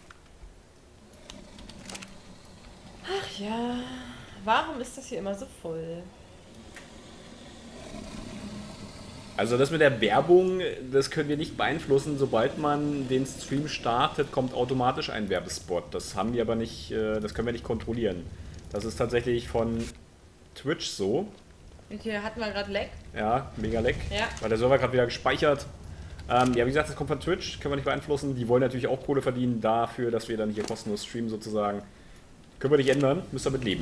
Ach ja, warum ist das hier immer so voll? Also das mit der Werbung, das können wir nicht beeinflussen. Sobald man den Stream startet, kommt automatisch ein Werbespot. Das haben wir aber nicht, das können wir nicht kontrollieren. Das ist tatsächlich von Twitch so. Hier hatten wir gerade Leck. Ja, mega Leck. Ja. Weil der Server gerade wieder gespeichert. Ja, wie gesagt, das kommt von Twitch, können wir nicht beeinflussen. Die wollen natürlich auch Kohle verdienen dafür, dass wir dann hier kostenlos streamen sozusagen. Können wir nicht ändern, müsst damit leben.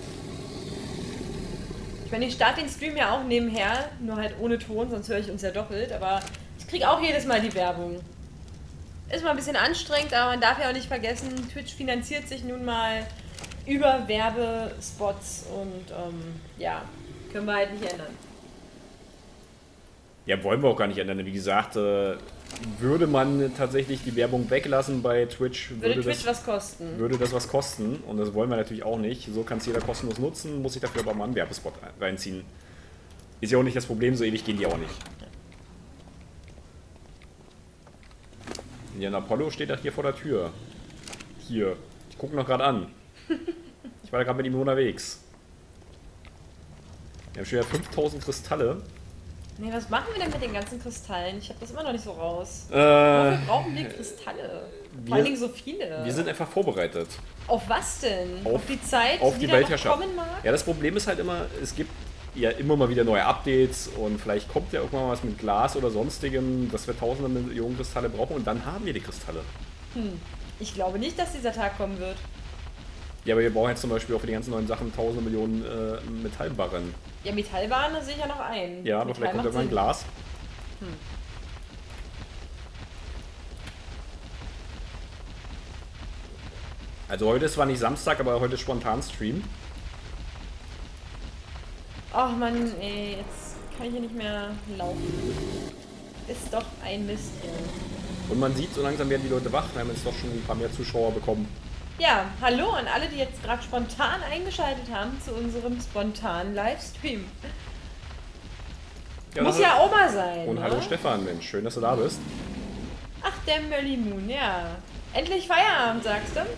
Ich meine, ich starte den Stream ja auch nebenher, nur halt ohne Ton, sonst höre ich uns ja doppelt, aber ich kriege auch jedes Mal die Werbung. Ist mal ein bisschen anstrengend, aber man darf ja auch nicht vergessen, Twitch finanziert sich nun mal über Werbespots und ja, können wir halt nicht ändern. Ja, wollen wir auch gar nicht ändern. Wie gesagt, würde man tatsächlich die Werbung weglassen bei Twitch, würde Twitch was kosten. Würde das was kosten und das wollen wir natürlich auch nicht. So kann es jeder kostenlos nutzen, muss sich dafür aber mal einen Werbespot reinziehen. Ist ja auch nicht das Problem, so ewig gehen die auch nicht. Ja, Apollo steht doch hier vor der Tür. Hier. Ich gucke noch gerade an. Ich war da gerade mit ihm unterwegs. Wir haben schon wieder 5000 Kristalle. Nee, was machen wir denn mit den ganzen Kristallen? Ich habe das immer noch nicht so raus. Wofür brauchen wir Kristalle? Vor allen Dingen so viele. Wir sind einfach vorbereitet. Auf was denn? Auf die Zeit, auf die Weltherrschaft. Kommen mag? Ja, das Problem ist halt immer, es gibt ja immer mal wieder neue Updates und vielleicht kommt ja irgendwann mal was mit Glas oder sonstigem, dass wir tausende Millionen Kristalle brauchen und dann haben wir die Kristalle. Ich glaube nicht, dass dieser Tag kommen wird. Ja, aber wir brauchen jetzt zum Beispiel auch für die ganzen neuen Sachen tausende Millionen Metallbarren. Ja, Metallbarren sehe ich ja noch ein. Ja, aber vielleicht kommt irgendwann Glas. Also heute ist zwar nicht Samstag, aber heute ist spontan Stream. Ach Mann, ey, jetzt kann ich hier nicht mehr laufen. Ist doch ein Mist hier. Und man sieht, so langsam werden die Leute wach. Wir haben jetzt doch schon ein paar mehr Zuschauer bekommen. Ja, hallo an alle, die jetzt gerade spontan eingeschaltet haben zu unserem spontanen Livestream. Ja, muss ja auch mal sein. Und ne? hallo Stefan, Mensch, schön, dass du da bist. Ach, der Mölli Moon, ja. Endlich Feierabend, sagst du?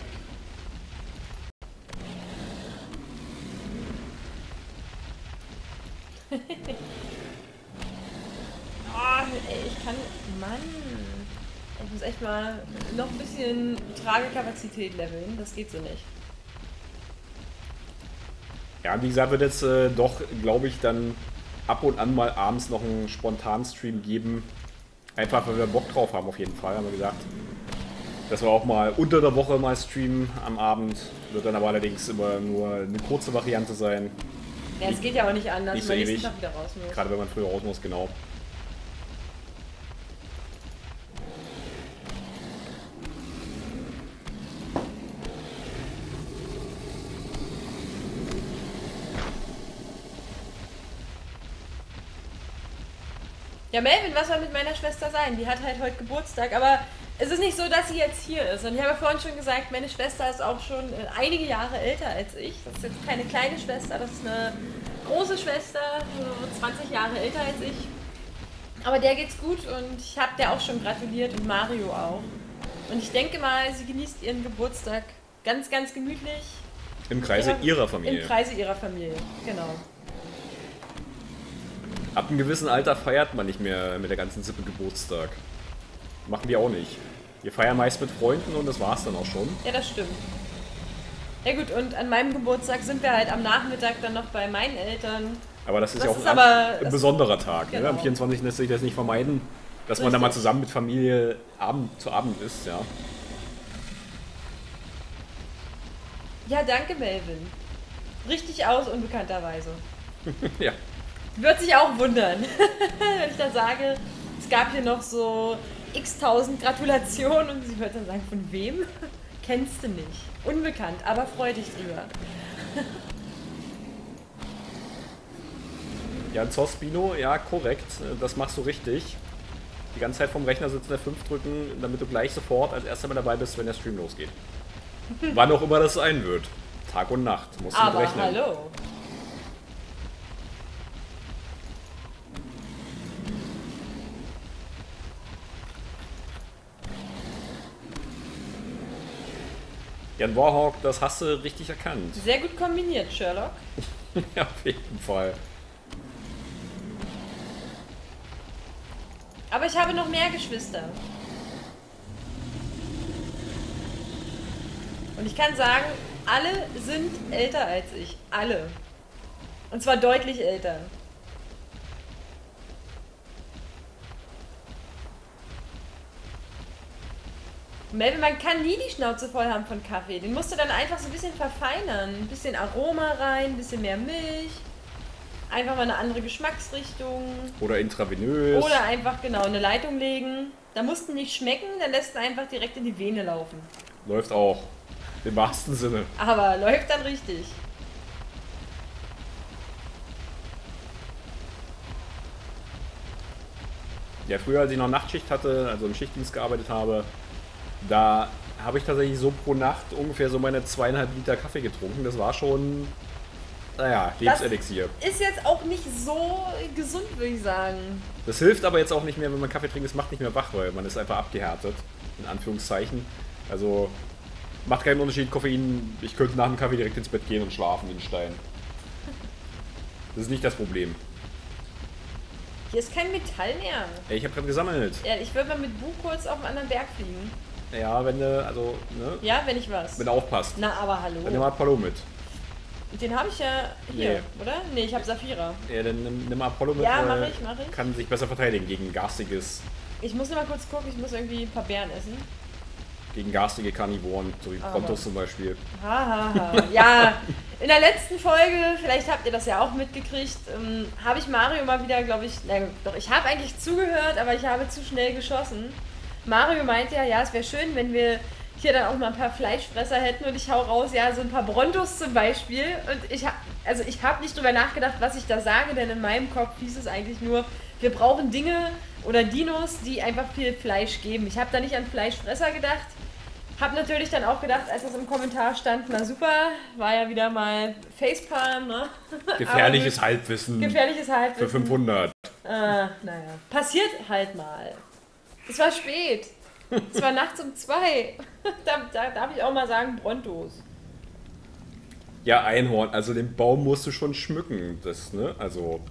Oh, ey, ich kann... Mann. Ich muss echt mal noch ein bisschen Tragekapazität leveln. Das geht so nicht. Ja, wie gesagt, wird jetzt doch, glaube ich, dann ab und an mal abends noch einen spontanen Stream geben. Einfach, weil wir Bock drauf haben, auf jeden Fall. Haben wir gesagt, dass wir auch mal unter der Woche mal streamen am Abend. Wird dann aber allerdings immer nur eine kurze Variante sein. Ja, es geht ja auch nicht anders, nicht so ewig. Tag wieder raus muss. Gerade wenn man früher raus muss, genau. Ja, Melvin, was soll mit meiner Schwester sein? Die hat halt heute Geburtstag, aber es ist nicht so, dass sie jetzt hier ist. Und ich habe ja vorhin schon gesagt, meine Schwester ist auch schon einige Jahre älter als ich. Das ist jetzt keine kleine Schwester, das ist eine große Schwester, so 20 Jahre älter als ich. Aber der geht's gut und ich habe der auch schon gratuliert und Mario auch. Und ich denke mal, sie genießt ihren Geburtstag ganz, ganz gemütlich. Im Kreise ihrer Familie. Im Kreise ihrer Familie, genau. Ab einem gewissen Alter feiert man nicht mehr mit der ganzen Sippe Geburtstag. Machen wir auch nicht. Wir feiern meist mit Freunden und das war's dann auch schon. Ja, das stimmt. Ja gut, und an meinem Geburtstag sind wir halt am Nachmittag dann noch bei meinen Eltern. Aber das ist ja auch ein besonderer Tag. Genau. Ne? Am 24. lässt sich das nicht vermeiden, dass man dann mal zusammen mit Familie zu Abend isst. Ja, ja, danke Melvin. Richtig aus, unbekannterweise. Ja. Wird sich auch wundern, wenn ich dann sage, es gab hier noch so x-tausend Gratulationen und sie wird dann sagen, von wem? Kennst du nicht. Unbekannt, aber freu dich drüber. Ja, Zospino, ja, korrekt. Das machst du richtig. Die ganze Zeit vom Rechner sitzen, F5 drücken, damit du gleich sofort als erster mit dabei bist, wenn der Stream losgeht. Wann auch immer das sein wird. Tag und Nacht. Musst du aber rechnen. Hallo. Jan Warhawk, das hast du richtig erkannt. Sehr gut kombiniert, Sherlock. Ja, auf jeden Fall. Aber ich habe noch mehr Geschwister. Und ich kann sagen, alle sind älter als ich. Alle. Und zwar deutlich älter. Melvin, man kann nie die Schnauze voll haben von Kaffee. Den musst du dann einfach so ein bisschen verfeinern. Ein bisschen Aroma rein, ein bisschen mehr Milch. einfach mal eine andere Geschmacksrichtung. Oder intravenös. Oder einfach genau eine Leitung legen. Da mussten nicht schmecken, dann lässt du einfach direkt in die Vene laufen. Läuft auch. Im wahrsten Sinne. Aber läuft dann richtig. Ja, früher, als ich noch Nachtschicht hatte, also im Schichtdienst gearbeitet habe, da habe ich tatsächlich so pro Nacht ungefähr so meine 2,5 Liter Kaffee getrunken. Das war schon, naja, Lebenselixier. Ist jetzt auch nicht so gesund, würde ich sagen. Das hilft aber jetzt auch nicht mehr, wenn man Kaffee trinkt, es macht nicht mehr wach, weil man ist einfach abgehärtet, in Anführungszeichen. Also macht keinen Unterschied, Koffein, ich könnte nach dem Kaffee direkt ins Bett gehen und schlafen wie ein Stein. Das ist nicht das Problem. Hier ist kein Metall mehr. Ey, ich habe gerade gesammelt. Ja, ich würde mal mit Bu kurz auf einen anderen Berg fliegen. Ja, wenn du, also, ne? Ja, wenn ich was. Wenn du aufpasst. Na, aber hallo. Dann nimm mal Apollo mit. Den habe ich ja hier, Nee. oder? Nee, ich habe Saphira. Ja, dann nimm mal Apollo mit, Ja, weil mach ich. kann sich besser verteidigen gegen garstiges, Ich muss nur mal kurz gucken, ich muss irgendwie ein paar Beeren essen. gegen garstige Karnivoren, so wie Prontos zum Beispiel. Hahaha. Ja, in der letzten Folge, vielleicht habt ihr das ja auch mitgekriegt, habe ich Mario mal wieder, glaube ich, doch, ich habe eigentlich zugehört, aber ich habe zu schnell geschossen. Mario meinte ja, es wäre schön, wenn wir hier dann auch mal ein paar Fleischfresser hätten und ich hau raus, ja, so ein paar Brontos zum Beispiel. Und ich habe nicht drüber nachgedacht, was ich da sage, denn in meinem Kopf hieß es eigentlich nur, wir brauchen Dinge oder Dinos, die einfach viel Fleisch geben. Ich habe da nicht an Fleischfresser gedacht. Hab natürlich dann auch gedacht, als das im Kommentar stand, na super, war ja wieder mal Facepalm, ne? Gefährliches Halbwissen. Gefährliches Halbwissen. Für 500. Naja, passiert halt mal. Es war spät. Es war nachts um 2. Da darf ich auch mal sagen, Brontos. Ja, Einhorn, also den Baum musst du schon schmücken. Das, ne? Also,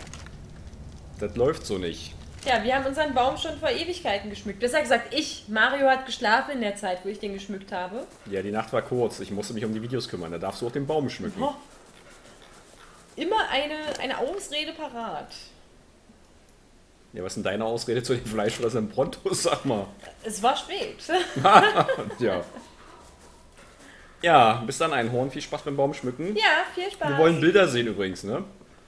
das läuft so nicht. Ja, wir haben unseren Baum schon vor Ewigkeiten geschmückt. Besser gesagt, Mario hat geschlafen in der Zeit, wo ich den geschmückt habe. Ja, die Nacht war kurz. Ich musste mich um die Videos kümmern. Da darfst du auch den Baum schmücken. Oh. Immer eine Ausrede parat. Ja, was ist denn deine Ausrede zu den Fleischfressern Prontos? Sag mal. Es war spät. Ja. Ja, bis dann Einhorn. Viel Spaß beim Baum schmücken. Ja, viel Spaß. Wir wollen Bilder sehen übrigens, ne?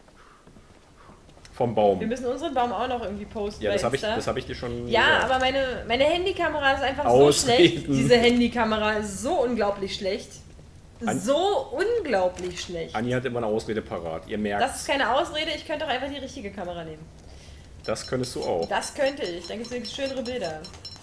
Vom Baum. Wir müssen unseren Baum auch noch irgendwie posten. Ja, bei das hab ich dir schon Ja, gesagt. aber meine Handykamera ist einfach Ausreden. so schlecht. Diese Handykamera ist so unglaublich schlecht. So unglaublich schlecht. Anni hat immer eine Ausrede parat. Ihr merkt. Das ist keine Ausrede, ich könnte auch einfach die richtige Kamera nehmen. Das könntest du auch. Das könnte ich, dann gibt es schönere Bilder.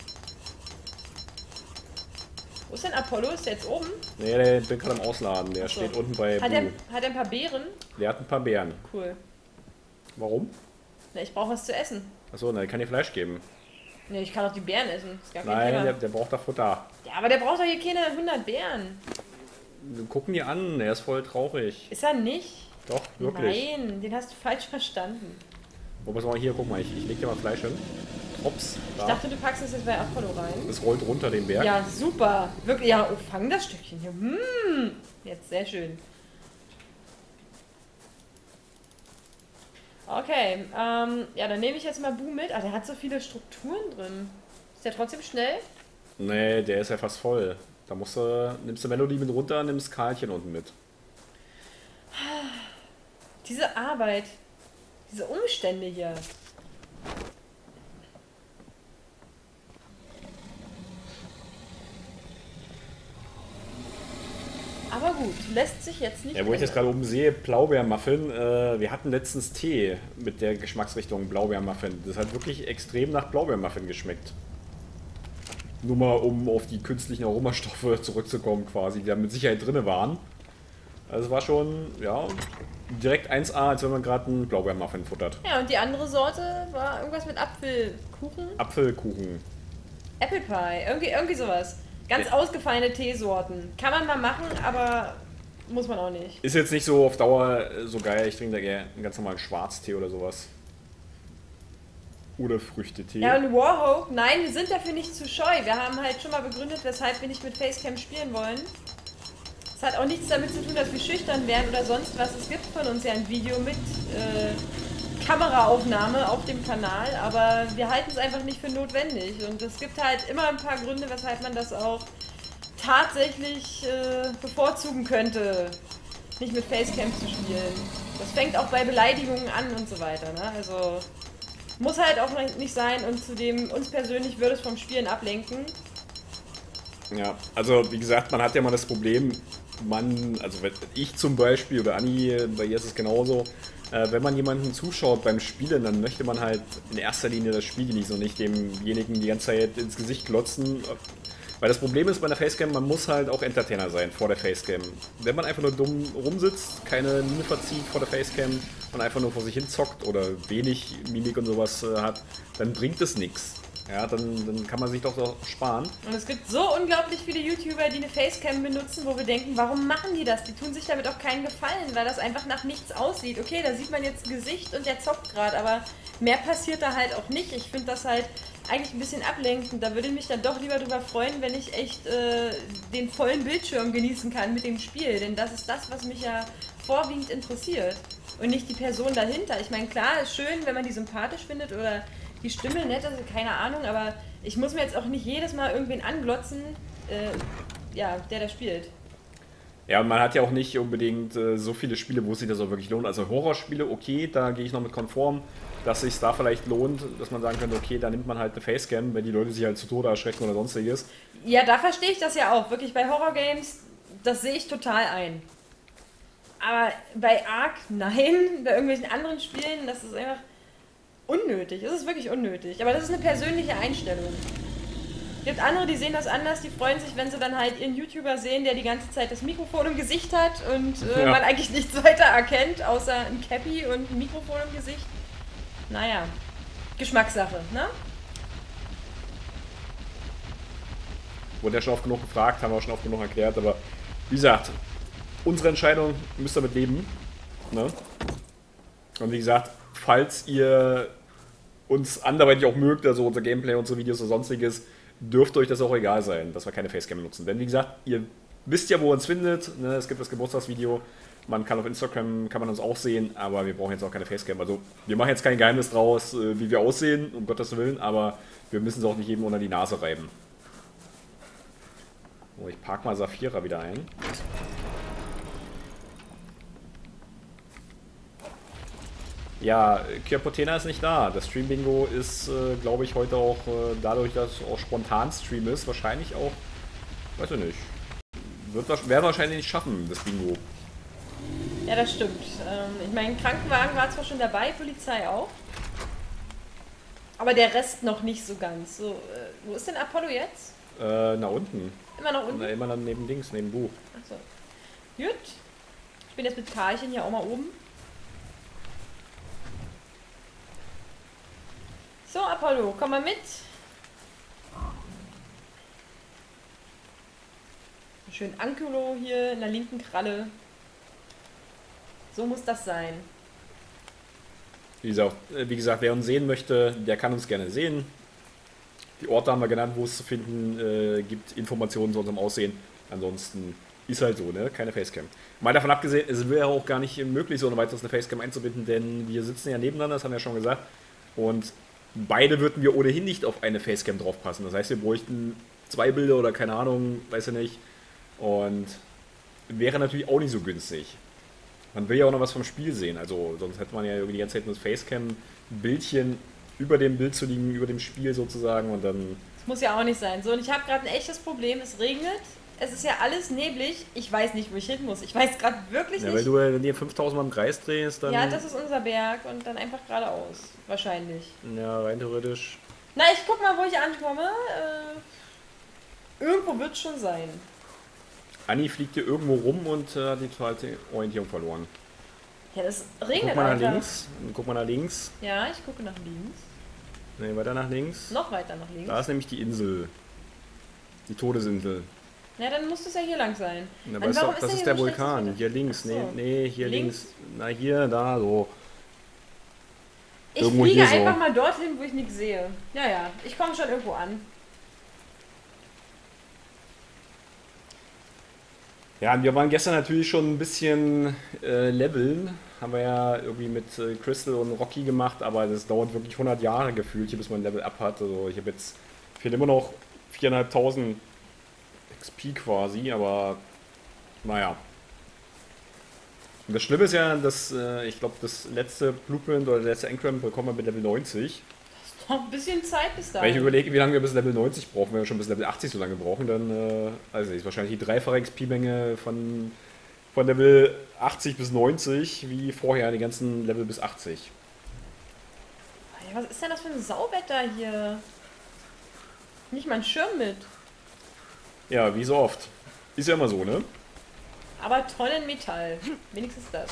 Wo ist denn Apollo? Ist der jetzt oben? Nee, der bin gerade am Ausladen. Der So. steht unten bei Hat Blue. er ein paar Beeren? Der hat ein paar Beeren. Cool. Warum? Na, ich brauche was zu essen. Achso, na, der kann dir Fleisch geben. Ne, ich kann auch die Beeren essen. Ist gar kein Nein, Thema. der braucht doch Futter. Ja, aber der braucht doch hier keine 100 Beeren. Gucken die an, der ist voll traurig. Ist er nicht? Doch, wirklich. Nein, den hast du falsch verstanden. Oh, pass mal hier, guck mal, ich leg dir mal Fleisch hin. Hops, Ich da. dachte, du packst das jetzt bei Apollo rein. Es rollt runter den Berg. Ja, super. Wirklich, ja, oh, fang das Stückchen hier. Jetzt, sehr schön. Okay, ja, dann nehme ich jetzt mal Bu mit. Ah, der hat so viele Strukturen drin. Ist der trotzdem schnell? Nee, der ist ja fast voll. Da nimmst du Melody mit runter, nimmst Karlchen unten mit. Diese Arbeit, diese Umstände hier. Aber gut, lässt sich jetzt nicht. Ja, wo ich jetzt gerade oben sehe, Blaubeermuffin. Wir hatten letztens Tee mit der Geschmacksrichtung Blaubeermuffin. Das hat wirklich extrem nach Blaubeermuffin geschmeckt. Nur mal, um auf die künstlichen Aromastoffe zurückzukommen quasi, die da mit Sicherheit drin waren. Also es war schon, ja, direkt 1A, als wenn man gerade einen Blaubeermuffin futtert. Ja, und die andere Sorte war irgendwas mit Apfelkuchen? Apfelkuchen. Apple Pie, irgendwie sowas. Ganz ausgefallene Teesorten. Kann man mal machen, aber muss man auch nicht. Ist jetzt nicht so auf Dauer so geil. Ich trinke da gerne einen ganz normalen Schwarztee oder sowas. Oder Früchtetee. Ja, und Warhawk, nein, wir sind dafür nicht zu scheu. Wir haben halt schon mal begründet, weshalb wir nicht mit Facecam spielen wollen. Es hat auch nichts damit zu tun, dass wir schüchtern wären oder sonst was. Es gibt von uns ja ein Video mit Kameraaufnahme auf dem Kanal, aber wir halten es einfach nicht für notwendig. Und es gibt halt immer ein paar Gründe, weshalb man das auch tatsächlich bevorzugen könnte, nicht mit Facecam zu spielen. Das fängt auch bei Beleidigungen an und so weiter, ne? Also muss halt auch nicht sein und zudem uns persönlich würde es vom Spielen ablenken. Ja, also wie gesagt, man hat ja mal das Problem, also wenn ich zum Beispiel oder Anni, bei ihr ist es genauso, wenn man jemanden zuschaut beim Spielen, dann möchte man halt in erster Linie das Spiel genießen und nicht demjenigen die ganze Zeit ins Gesicht glotzen. Weil das Problem ist bei der Facecam, man muss halt auch Entertainer sein vor der Facecam. Wenn man einfach nur dumm rumsitzt, keine Miene verzieht vor der Facecam und einfach nur vor sich hin zockt oder wenig Mimik und sowas hat, dann bringt es nichts. Ja, dann kann man sich doch sparen. Und es gibt so unglaublich viele YouTuber, die eine Facecam benutzen, wo wir denken, warum machen die das? Die tun sich damit auch keinen Gefallen, weil das einfach nach nichts aussieht. Okay, da sieht man jetzt ein Gesicht und der zockt gerade, aber mehr passiert da halt auch nicht. Ich finde das halt eigentlich ein bisschen ablenkend. Da würde ich mich dann doch lieber drüber freuen, wenn ich echt den vollen Bildschirm genießen kann mit dem Spiel. Denn das ist das, was mich ja vorwiegend interessiert. Und nicht die Person dahinter. Ich meine, klar, ist schön, wenn man die sympathisch findet oder die Stimme nett, also keine Ahnung, aber ich muss mir jetzt auch nicht jedes Mal irgendwen anglotzen, ja, der da spielt. Ja, und man hat ja auch nicht unbedingt so viele Spiele, wo sich das auch wirklich lohnt. Also Horrorspiele, okay, da gehe ich noch mit konform, dass sich da vielleicht lohnt, dass man sagen könnte, okay, da nimmt man halt eine Facecam, wenn die Leute sich halt zu Tode erschrecken oder sonstiges. Ja, da verstehe ich das ja auch. Wirklich bei Horrorgames, das sehe ich total ein. Aber bei Ark, nein. Bei irgendwelchen anderen Spielen, das ist einfach unnötig. Es ist wirklich unnötig. Aber das ist eine persönliche Einstellung. Es gibt andere, die sehen das anders, die freuen sich, wenn sie dann halt ihren YouTuber sehen, der die ganze Zeit das Mikrofon im Gesicht hat und man eigentlich nichts weiter erkennt, außer ein Cappy und ein Mikrofon im Gesicht. Naja, Geschmackssache, ne? Wurde ja schon oft genug gefragt, haben wir auch schon oft genug erklärt, aber wie gesagt, unsere Entscheidung, müsst damit leben. Ne? Und wie gesagt, falls ihr uns anderweitig auch mögt, also unser Gameplay, unsere Videos oder sonstiges, dürfte euch das auch egal sein, dass wir keine Facecam benutzen. Denn wie gesagt, ihr wisst ja, wo ihr uns findet. Ne? Es gibt das Geburtstagsvideo. Man kann auf Instagram, kann man uns auch sehen, aber wir brauchen jetzt auch keine Facecam. Also wir machen jetzt kein Geheimnis draus, wie wir aussehen, um Gottes Willen, aber wir müssen es auch nicht jedem unter die Nase reiben. Oh, ich park mal Saphira wieder ein. Ja, Kyapotena ist nicht da. Das Stream-Bingo ist, glaube ich, heute auch dadurch, dass es auch spontan Stream ist, wahrscheinlich auch, weiß ich nicht, werden wahrscheinlich nicht schaffen, das Bingo. Ja, das stimmt. Ich meine, Krankenwagen war zwar schon dabei, Polizei auch, aber der Rest noch nicht so ganz. So, wo ist denn Apollo jetzt? Nach unten. Immer noch unten? Na, immer dann neben Dings, neben Buch. Achso. Gut. Ich bin jetzt mit Karlchen hier auch mal oben. So, Apollo, komm mal mit. Schön Ankylo hier in der linken Kralle. So muss das sein. Wie gesagt, wer uns sehen möchte, der kann uns gerne sehen. Die Orte haben wir genannt, wo es zu finden gibt, Informationen zu unserem Aussehen. Ansonsten ist halt so, ne? Keine Facecam. Mal davon abgesehen, es wäre auch gar nicht möglich, so eine weiteres eine Facecam einzubinden, denn wir sitzen ja nebeneinander, das haben wir ja schon gesagt. Und beide würden wir ohnehin nicht auf eine Facecam draufpassen. Das heißt, wir bräuchten 2 Bilder oder keine Ahnung, weiß ich nicht. Und wäre natürlich auch nicht so günstig. Man will ja auch noch was vom Spiel sehen, also sonst hätte man ja irgendwie die ganze Zeit nur das Facecam-Bildchen über dem Bild zu liegen, über dem Spiel sozusagen und dann... Das muss ja auch nicht sein. So, und ich habe gerade ein echtes Problem, es regnet, es ist ja alles neblig, ich weiß nicht, wo ich hin muss. Ich weiß gerade wirklich nicht... Ja, weil du, wenn du 5000 Mal im Kreis drehst, dann... Ja, das ist unser Berg und dann einfach geradeaus, wahrscheinlich. Ja, rein theoretisch. Na, ich guck mal, wo ich ankomme. Irgendwo wird es schon sein. Anni fliegt hier irgendwo rum und hat die totale Orientierung verloren. Ja, das regnet Guck mal nach einfach. links. Guck mal nach links. Ja, ich gucke nach links. Ne, weiter nach links. Noch weiter nach links. Da ist nämlich die Insel. Die Todesinsel. Ja, dann muss es ja hier lang sein. Na, aber das ist der Vulkan. Hier links. So. Nee, hier links. Na, hier, da, so. Ich Irgendwo fliege hier so. einfach mal dorthin, wo ich nichts sehe. Ja, ja, ich komme schon irgendwo an. Ja, wir waren gestern natürlich schon ein bisschen leveln. Haben wir ja irgendwie mit Crystal und Rocky gemacht, aber das dauert wirklich 100 Jahre gefühlt, hier bis man ein Level up hat. Also ich habe jetzt, fehlt immer noch 4.500 XP quasi, aber naja. Und das Schlimme ist ja, dass ich glaube, das letzte Blueprint oder der letzte Engram bekommen wir mit Level 90. Noch ein bisschen Zeit bis dahin. Wenn ich überlege, wie lange wir bis Level 90 brauchen, wenn wir schon bis Level 80 so lange brauchen, dann also ist wahrscheinlich die dreifache XP-Menge von Level 80 bis 90 wie vorher die ganzen Level bis 80. Was ist denn das für ein Sauwetter hier? Nicht mal ein Schirm mit. Ja, wie so oft. Ist ja immer so, ne? Aber Tonnen Metall. Wenigstens das.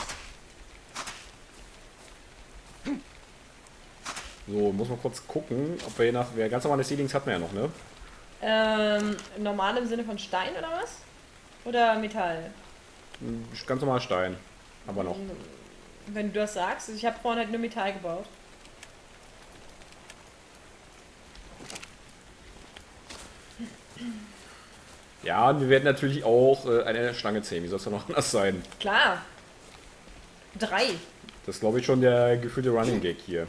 So, muss man kurz gucken, ob wir ganz normale Ceilings hatten wir ja noch, ne? Normal im Sinne von Stein oder was? Oder Metall? Ganz normal Stein. Aber noch. Wenn du das sagst. Ich habe vorhin halt nur Metall gebaut. Ja, und wir werden natürlich auch eine Schlange zähmen. Wie soll es denn noch anders sein? Klar. 3. Das ist, glaube ich, schon der gefühlte Running Gag hier.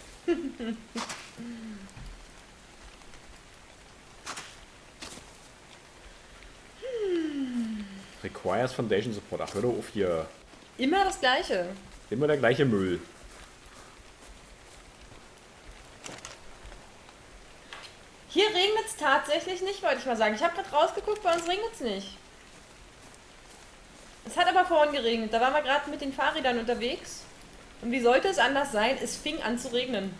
Requires Foundation Support. Ach, hör doch auf hier. Immer das Gleiche. Immer der gleiche Müll. Hier regnet es tatsächlich nicht, wollte ich mal sagen. Ich habe gerade rausgeguckt, bei uns regnet es nicht. Es hat aber vorhin geregnet. Da waren wir gerade mit den Fahrrädern unterwegs. Und wie sollte es anders sein? Es fing an zu regnen.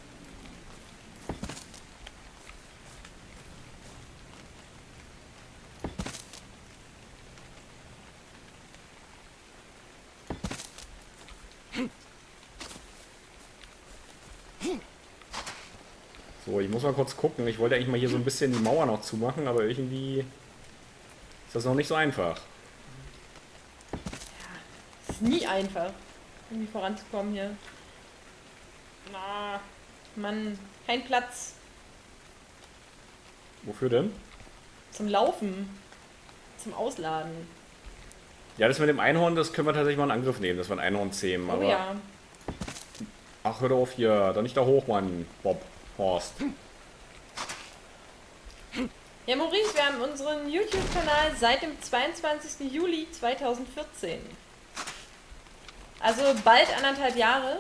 So, ich muss mal kurz gucken. Ich wollte eigentlich mal hier so ein bisschen die Mauer noch zumachen, aber irgendwie ist das noch nicht so einfach. Es ist nie einfach, irgendwie voranzukommen hier. Na, Mann, kein Platz Wofür denn? zum Laufen, zum Ausladen. Ja, das mit dem Einhorn, das können wir tatsächlich mal in Angriff nehmen, dass wir ein Einhorn zähmen. Oh Aber ja. ach, hör doch auf hier. Da nicht da hoch, Mann. Bob. Horst. Ja, Maurice, wir haben unseren YouTube-Kanal seit dem 22. Juli 2014. Also bald 1,5 Jahre.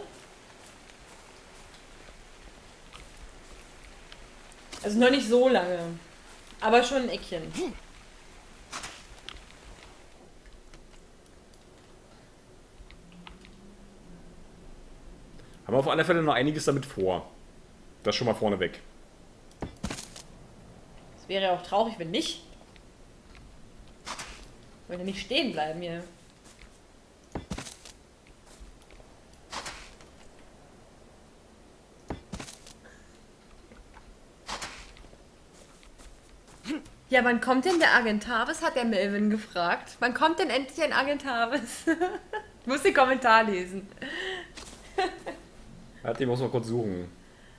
Also noch nicht so lange. Aber schon ein Eckchen. Haben wir auf alle Fälle noch einiges damit vor. Das schon mal vorneweg. Es wäre ja auch traurig, wenn nicht. Wenn wir nicht stehen bleiben hier. Ja, wann kommt denn der Agentavis? Hat der Melvin gefragt. Wann kommt denn endlich ein Agentavis? Ich muss den Kommentar lesen. Warte, den muss man kurz suchen.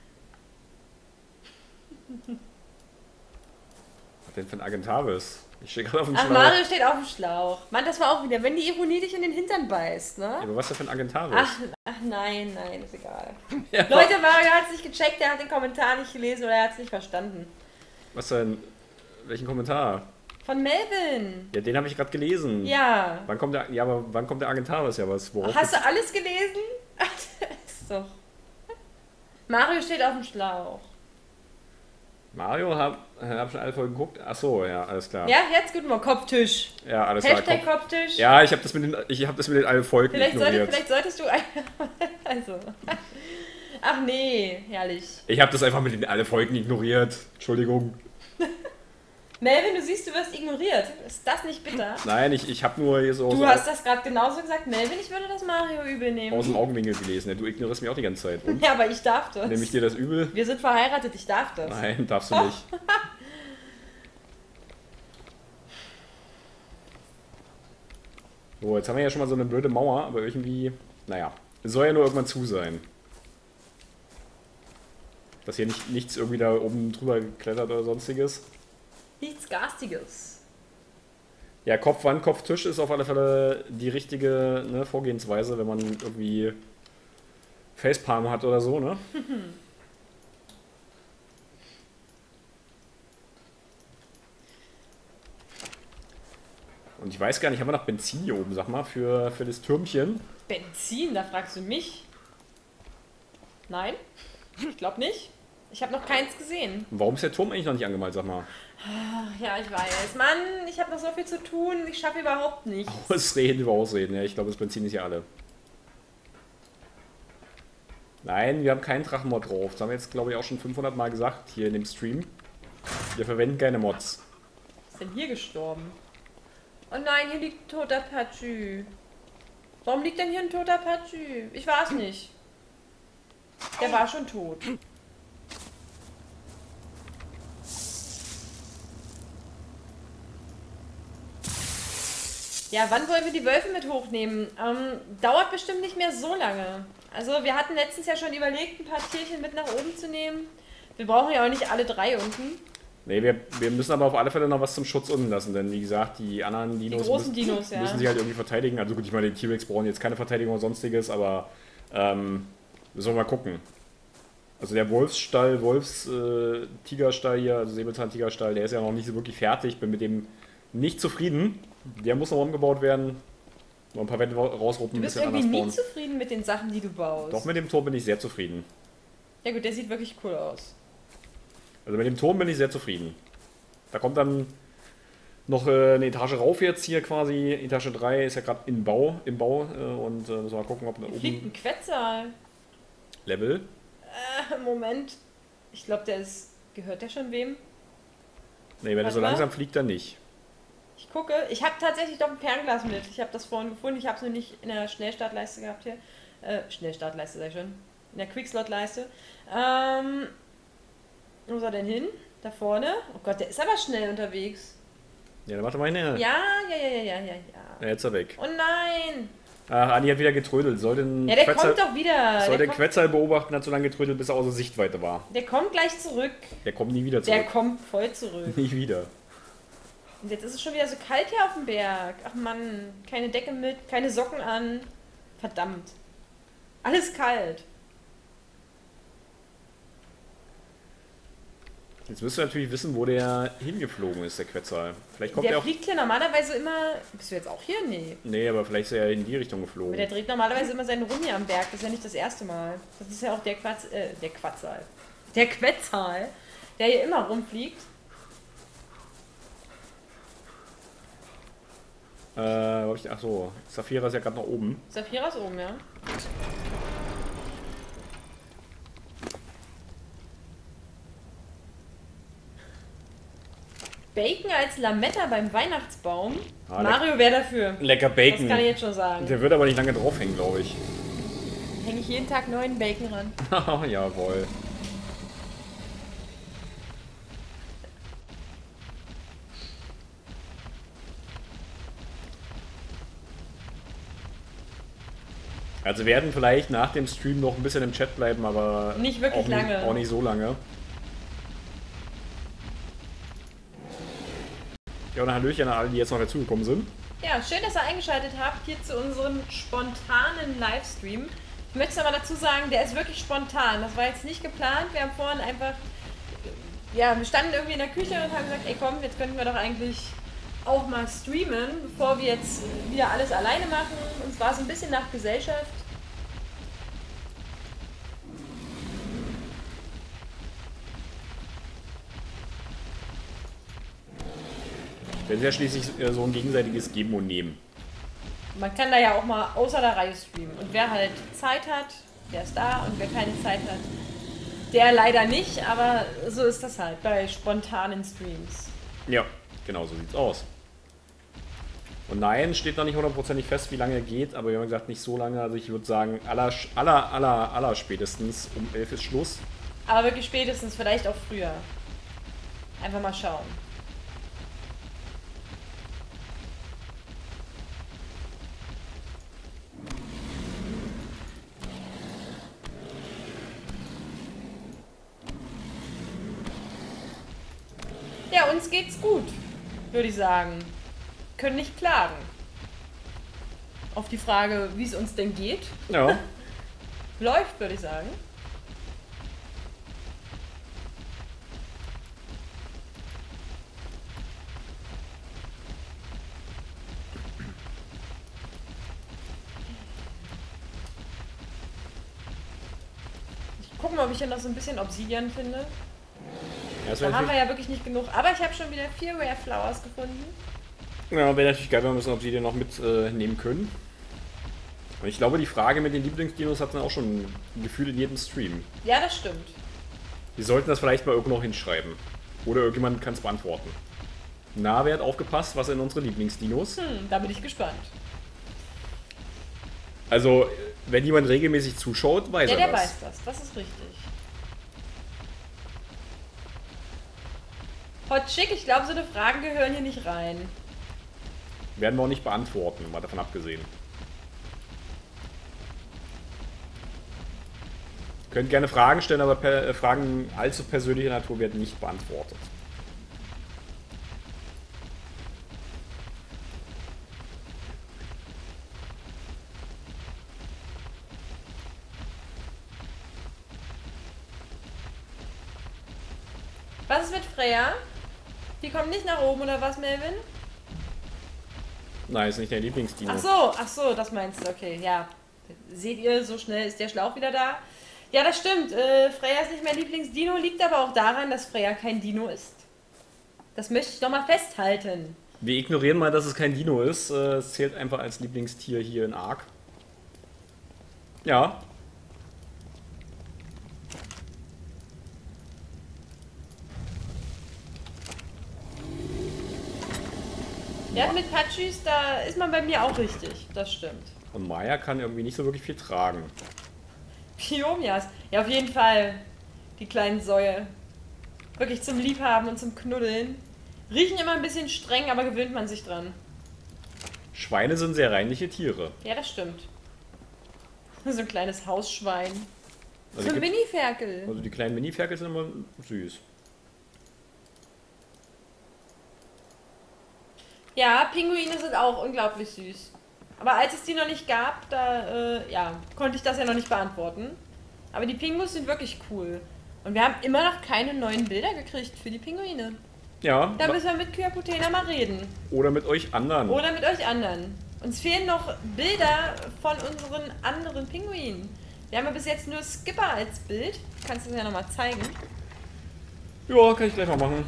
Was denn für ein Agentavis? Ich stehe gerade auf dem Ach, Schlauch. Mario steht auf dem Schlauch. Mann, das war auch wieder, wenn die Ironie dich in den Hintern beißt, ne? Ja, aber was ist denn für ein Agentavis? Ach nein, ist egal. Ja, Leute, Mario hat es nicht gecheckt, der hat den Kommentar nicht gelesen oder er hat es nicht verstanden. was denn? Welchen Kommentar? Von Melvin. Ja, den habe ich gerade gelesen. Ja. Wann kommt der? Ja, aber wann kommt der Agentavis? Ja, was? Worauf Hast du alles gelesen? Ach, das ist doch. Mario steht auf dem Schlauch. Mario hab schon alle Folgen geguckt. Ach so, ja, alles klar. Ja, jetzt gut mal Kopftisch. Ja, alles klar. Hashtag Kopftisch. Ja, ich habe das mit den allen Folgen ignoriert. Vielleicht solltest du. Also. Ach nee, herrlich. Ich habe das einfach mit den allen Folgen ignoriert. Entschuldigung. Melvin, du siehst, du wirst ignoriert. Ist das nicht bitter? Nein, ich habe nur hier so Du hast das gerade genauso gesagt. Melvin, ich würde das Mario übel nehmen. aus dem Augenwinkel gelesen. Du ignorierst mich auch die ganze Zeit. Und? Ja, aber ich darf das. Nehme ich dir das übel? Wir sind verheiratet, ich darf das. Nein, darfst du nicht. So, jetzt haben wir ja schon mal so eine blöde Mauer, aber irgendwie, naja, es soll ja nur irgendwann zu sein. Dass hier nichts irgendwie da oben drüber geklettert oder sonstiges. Nichts Garstiges. Ja, Kopfwand, Kopftisch ist auf alle Fälle die richtige Vorgehensweise, wenn man irgendwie Facepalm hat oder so, ne? Und ich weiß gar nicht, haben wir noch Benzin hier oben, sag mal, für das Türmchen? Benzin, da fragst du mich. Nein? Ich glaube nicht. Ich habe noch keins gesehen. Und warum ist der Turm eigentlich noch nicht angemalt, sag mal? Ach, ja, ich weiß. Mann, ich habe noch so viel zu tun. Ich schaffe überhaupt nichts. Ausreden über Ausreden, ja, ich glaube, das Benzin ist ja alle. Nein, wir haben keinen Drachenmod drauf. Das haben wir jetzt, glaube ich, auch schon 500 Mal gesagt hier in dem Stream. Wir verwenden keine Mods. Was ist denn hier gestorben? Oh nein, hier liegt ein toter Patschü. Warum liegt denn hier ein toter Patschü? Ich weiß nicht. Der war schon tot. Ja, wann wollen wir die Wölfe mit hochnehmen? Dauert bestimmt nicht mehr so lange. Also wir hatten letztens ja schon überlegt, ein paar Tierchen mit nach oben zu nehmen. Wir brauchen ja auch nicht alle 3 unten. Nee, wir müssen aber auf alle Fälle noch was zum Schutz unten lassen, denn wie gesagt, die anderen Dinos, Die großen Dinos, ja. müssen sich halt irgendwie verteidigen. Also gut, ich meine, die T-Rex brauchen jetzt keine Verteidigung oder sonstiges, aber müssen wir mal gucken. Also der Wolfsstall, Tigerstall hier, also Säbelzahn-Tigerstall, der ist ja noch nicht so wirklich fertig. Bin mit dem nicht zufrieden. Der muss noch umgebaut werden. Noch ein paar Wände rausruppen, Du bist ein bisschen irgendwie anders nie bauen. zufrieden mit den Sachen, die du baust. Doch, mit dem Turm bin ich sehr zufrieden. Ja gut, der sieht wirklich cool aus. Also mit dem Turm bin ich sehr zufrieden. Da kommt dann noch eine Etage rauf jetzt hier quasi. Etage 3 ist ja gerade im Bau. Und müssen wir mal gucken, ob da Hier fliegt oben ein Quetzal. Level. Moment. Ich glaube, der ist... Gehört der schon wem? Nee, wenn er so Warte mal. langsam fliegt, dann nicht. Ich gucke. Ich habe tatsächlich doch ein Fernglas mit. Ich habe das vorhin gefunden. Ich habe es nur nicht in der Schnellstartleiste gehabt hier. Schnellstartleiste, sag ich schon. In der Quickslot-Leiste. Wo ist er denn hin? Da vorne? Oh Gott, der ist aber schnell unterwegs. Ja, dann warte mal hin. Ja. Ja, jetzt ist er weg. Oh nein! Ach, Andi hat wieder getrödelt. Soll den Ja, der kommt doch wieder. soll Der den kommt, Quetzal beobachten, hat so lange getrödelt, bis er außer Sichtweite war. der kommt gleich zurück. Der kommt nie wieder Der zurück. kommt voll zurück. Nie wieder. Und jetzt ist es schon wieder so kalt hier auf dem Berg. Ach Mann, keine Decke mit, keine Socken an. Verdammt. Alles kalt. Jetzt müsst ihr natürlich wissen, wo der hingeflogen ist, der Quetzal. Vielleicht kommt Der er auch... fliegt hier normalerweise immer... Bist du jetzt auch hier? Nee. Nee, aber vielleicht ist er in die Richtung Aber geflogen. der dreht normalerweise immer seine Runde hier am Berg. Das ist ja nicht das erste Mal. Das ist ja auch der Quetzal. Der Quetzal, der hier immer rumfliegt. Ach so, Saphira ist ja gerade noch oben. Saphira ist oben, ja. Bacon als Lametta beim Weihnachtsbaum. Ah, Mario wäre dafür. Lecker Das Bacon. kann ich jetzt schon sagen. Der wird aber nicht lange draufhängen, glaube ich. Hänge ich jeden Tag neuen Bacon ran. Jawohl. Also wir werden vielleicht nach dem Stream noch ein bisschen im Chat bleiben, aber Nicht wirklich auch lange. Auch nicht so lange. Ja, und ein Hallöchen an alle, die jetzt noch dazugekommen sind. Ja, schön, dass ihr eingeschaltet habt hier zu unserem spontanen Livestream. Ich möchte aber dazu sagen, der ist wirklich spontan. Das war jetzt nicht geplant. Wir haben vorhin einfach, ja, wir standen irgendwie in der Küche und haben gesagt, ey komm, jetzt könnten wir doch eigentlich auch mal streamen, bevor wir jetzt wieder alles alleine machen. Uns war es ein bisschen nach Gesellschaft. Das ist ja schließlich so ein gegenseitiges Geben und Nehmen. Man kann da ja auch mal außer der Reihe streamen. Und wer halt Zeit hat, der ist da. Und wer keine Zeit hat, der leider nicht. Aber so ist das halt bei spontanen Streams. Ja, genau so sieht's aus. Und nein, steht noch nicht hundertprozentig fest, wie lange er geht, aber wir haben gesagt, nicht so lange. Also ich würde sagen, aller spätestens um 11 ist Schluss. Aber wirklich spätestens, vielleicht auch früher. Einfach mal schauen. Ja, uns geht's gut, würde ich sagen. Können nicht klagen. Auf die Frage, wie es uns denn geht, Ja. läuft, würde ich sagen. gucken, ob ich hier noch so ein bisschen Obsidian finde. Ja, Da haben wir ja wirklich nicht genug. Aber ich habe schon wieder 4 Rare Flowers gefunden. Ja, wäre natürlich geil, wenn wir müssen Obsidian noch mitnehmen können. Und ich glaube, die Frage mit den Lieblingsdinos hat man auch schon gefühlt in jedem Stream. Ja, das stimmt. Wir sollten das vielleicht mal irgendwo noch hinschreiben. Oder irgendjemand kann es beantworten. Na, wer hat aufgepasst? Was sind unsere Lieblingsdinos? Da bin ich gespannt. Also, wenn jemand regelmäßig zuschaut, weiß Ja, er der das. weiß das. Das ist richtig. Hot Chick, ich glaube, so eine Fragen gehören hier nicht rein. Werden wir auch nicht beantworten, mal davon abgesehen. Ihr könnt gerne Fragen stellen, aber Fragen allzu persönlicher Natur werden nicht beantwortet. Was ist mit Freya? Die kommt nicht nach oben, oder was, Melvin? Nein, ist nicht dein Lieblingsdino. Ach so, das meinst du, okay, ja. Seht ihr, so schnell ist der Schlauch wieder da. Ja, das stimmt. Freya ist nicht mein Lieblingsdino, liegt aber auch daran, dass Freya kein Dino ist. Das möchte ich nochmal festhalten. Wir ignorieren mal, dass es kein Dino ist. Es zählt einfach als Lieblingstier hier in Ark. Ja. Ja, mit Pachys, da ist man bei mir auch richtig. Das stimmt. Und Maya kann irgendwie nicht so wirklich viel tragen. Piomias. Ja, auf jeden Fall. Die kleinen Säue. Wirklich zum Liebhaben und zum Knuddeln. Riechen immer ein bisschen streng, aber gewöhnt man sich dran. Schweine sind sehr reinliche Tiere. Ja, das stimmt. So ein kleines Hausschwein. Also So ein die- Mini-Ferkel. Also die kleinen Mini-Ferkel sind immer süß. Ja, Pinguine sind auch unglaublich süß. Aber als es die noch nicht gab, da konnte ich das ja noch nicht beantworten. Aber die Pingus sind wirklich cool. Und wir haben immer noch keine neuen Bilder gekriegt für die Pinguine. Ja, Da müssen wir mit Kyakutena mal reden. oder mit euch anderen. Oder mit euch anderen. Uns fehlen noch Bilder von unseren anderen Pinguinen. Wir haben ja bis jetzt nur Skipper als Bild. Kannst du das ja nochmal zeigen. Ja, kann ich gleich mal machen.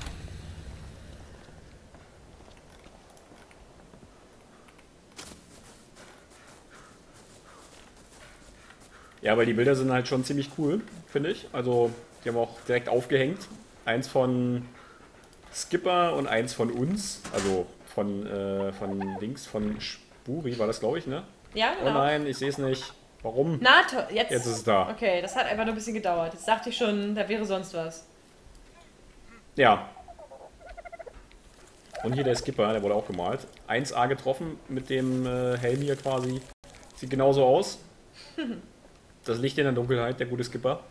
Ja, weil die Bilder sind halt schon ziemlich cool, finde ich. Also, die haben auch direkt aufgehängt. Eins von Skipper und eins von uns. Also von links, von Spuri war das, glaube ich, ne? Ja, Oh genau. nein, ich sehe es nicht. Warum? Na, jetzt. Jetzt ist es da. Okay, das hat einfach nur ein bisschen gedauert. Jetzt dachte ich schon, da wäre sonst was. Ja. Und hier der Skipper, der wurde auch gemalt. 1A getroffen mit dem Helm hier quasi. Sieht genauso aus. Das Licht in der Dunkelheit, der gute Skipper.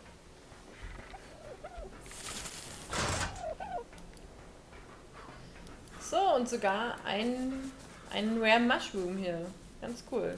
So, und sogar ein Rare Mushroom hier. Ganz cool.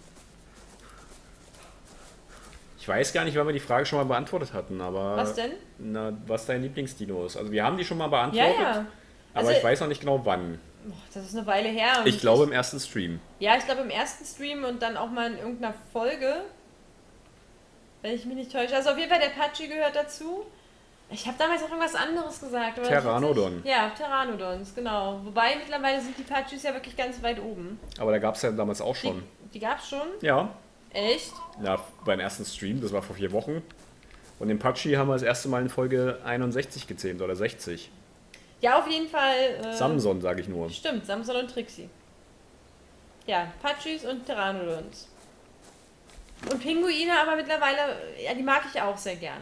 Ich weiß gar nicht, wann wir die Frage schon mal beantwortet hatten, aber... Was denn? Na, was dein Lieblingsdino ist. Also wir haben die schon mal beantwortet, Ja, ja. aber Also- ich weiß noch nicht genau wann. Boah, das ist eine Weile her. und Ich glaube im ersten Stream. Ja, ich glaube im ersten Stream und dann auch mal in irgendeiner Folge. Wenn ich mich nicht täusche. Also auf jeden Fall, der Pachi gehört dazu. Ich habe damals auch irgendwas anderes gesagt. Aber Pteranodon. Ja, Pteranodons, genau. Wobei mittlerweile sind die Pachis ja wirklich ganz weit oben. Aber da gab es ja damals auch schon. Die gab's schon? Ja, Echt? ja, beim ersten Stream, das war vor 4 Wochen. Und den Pachi haben wir das erste Mal in Folge 61 gezählt oder 60. Ja, auf jeden Fall. Samson, sage ich nur. Stimmt, Samson und Trixie. Ja, Pachis und Pteranodons. Und Pinguine, aber mittlerweile, ja, die mag ich auch sehr gerne.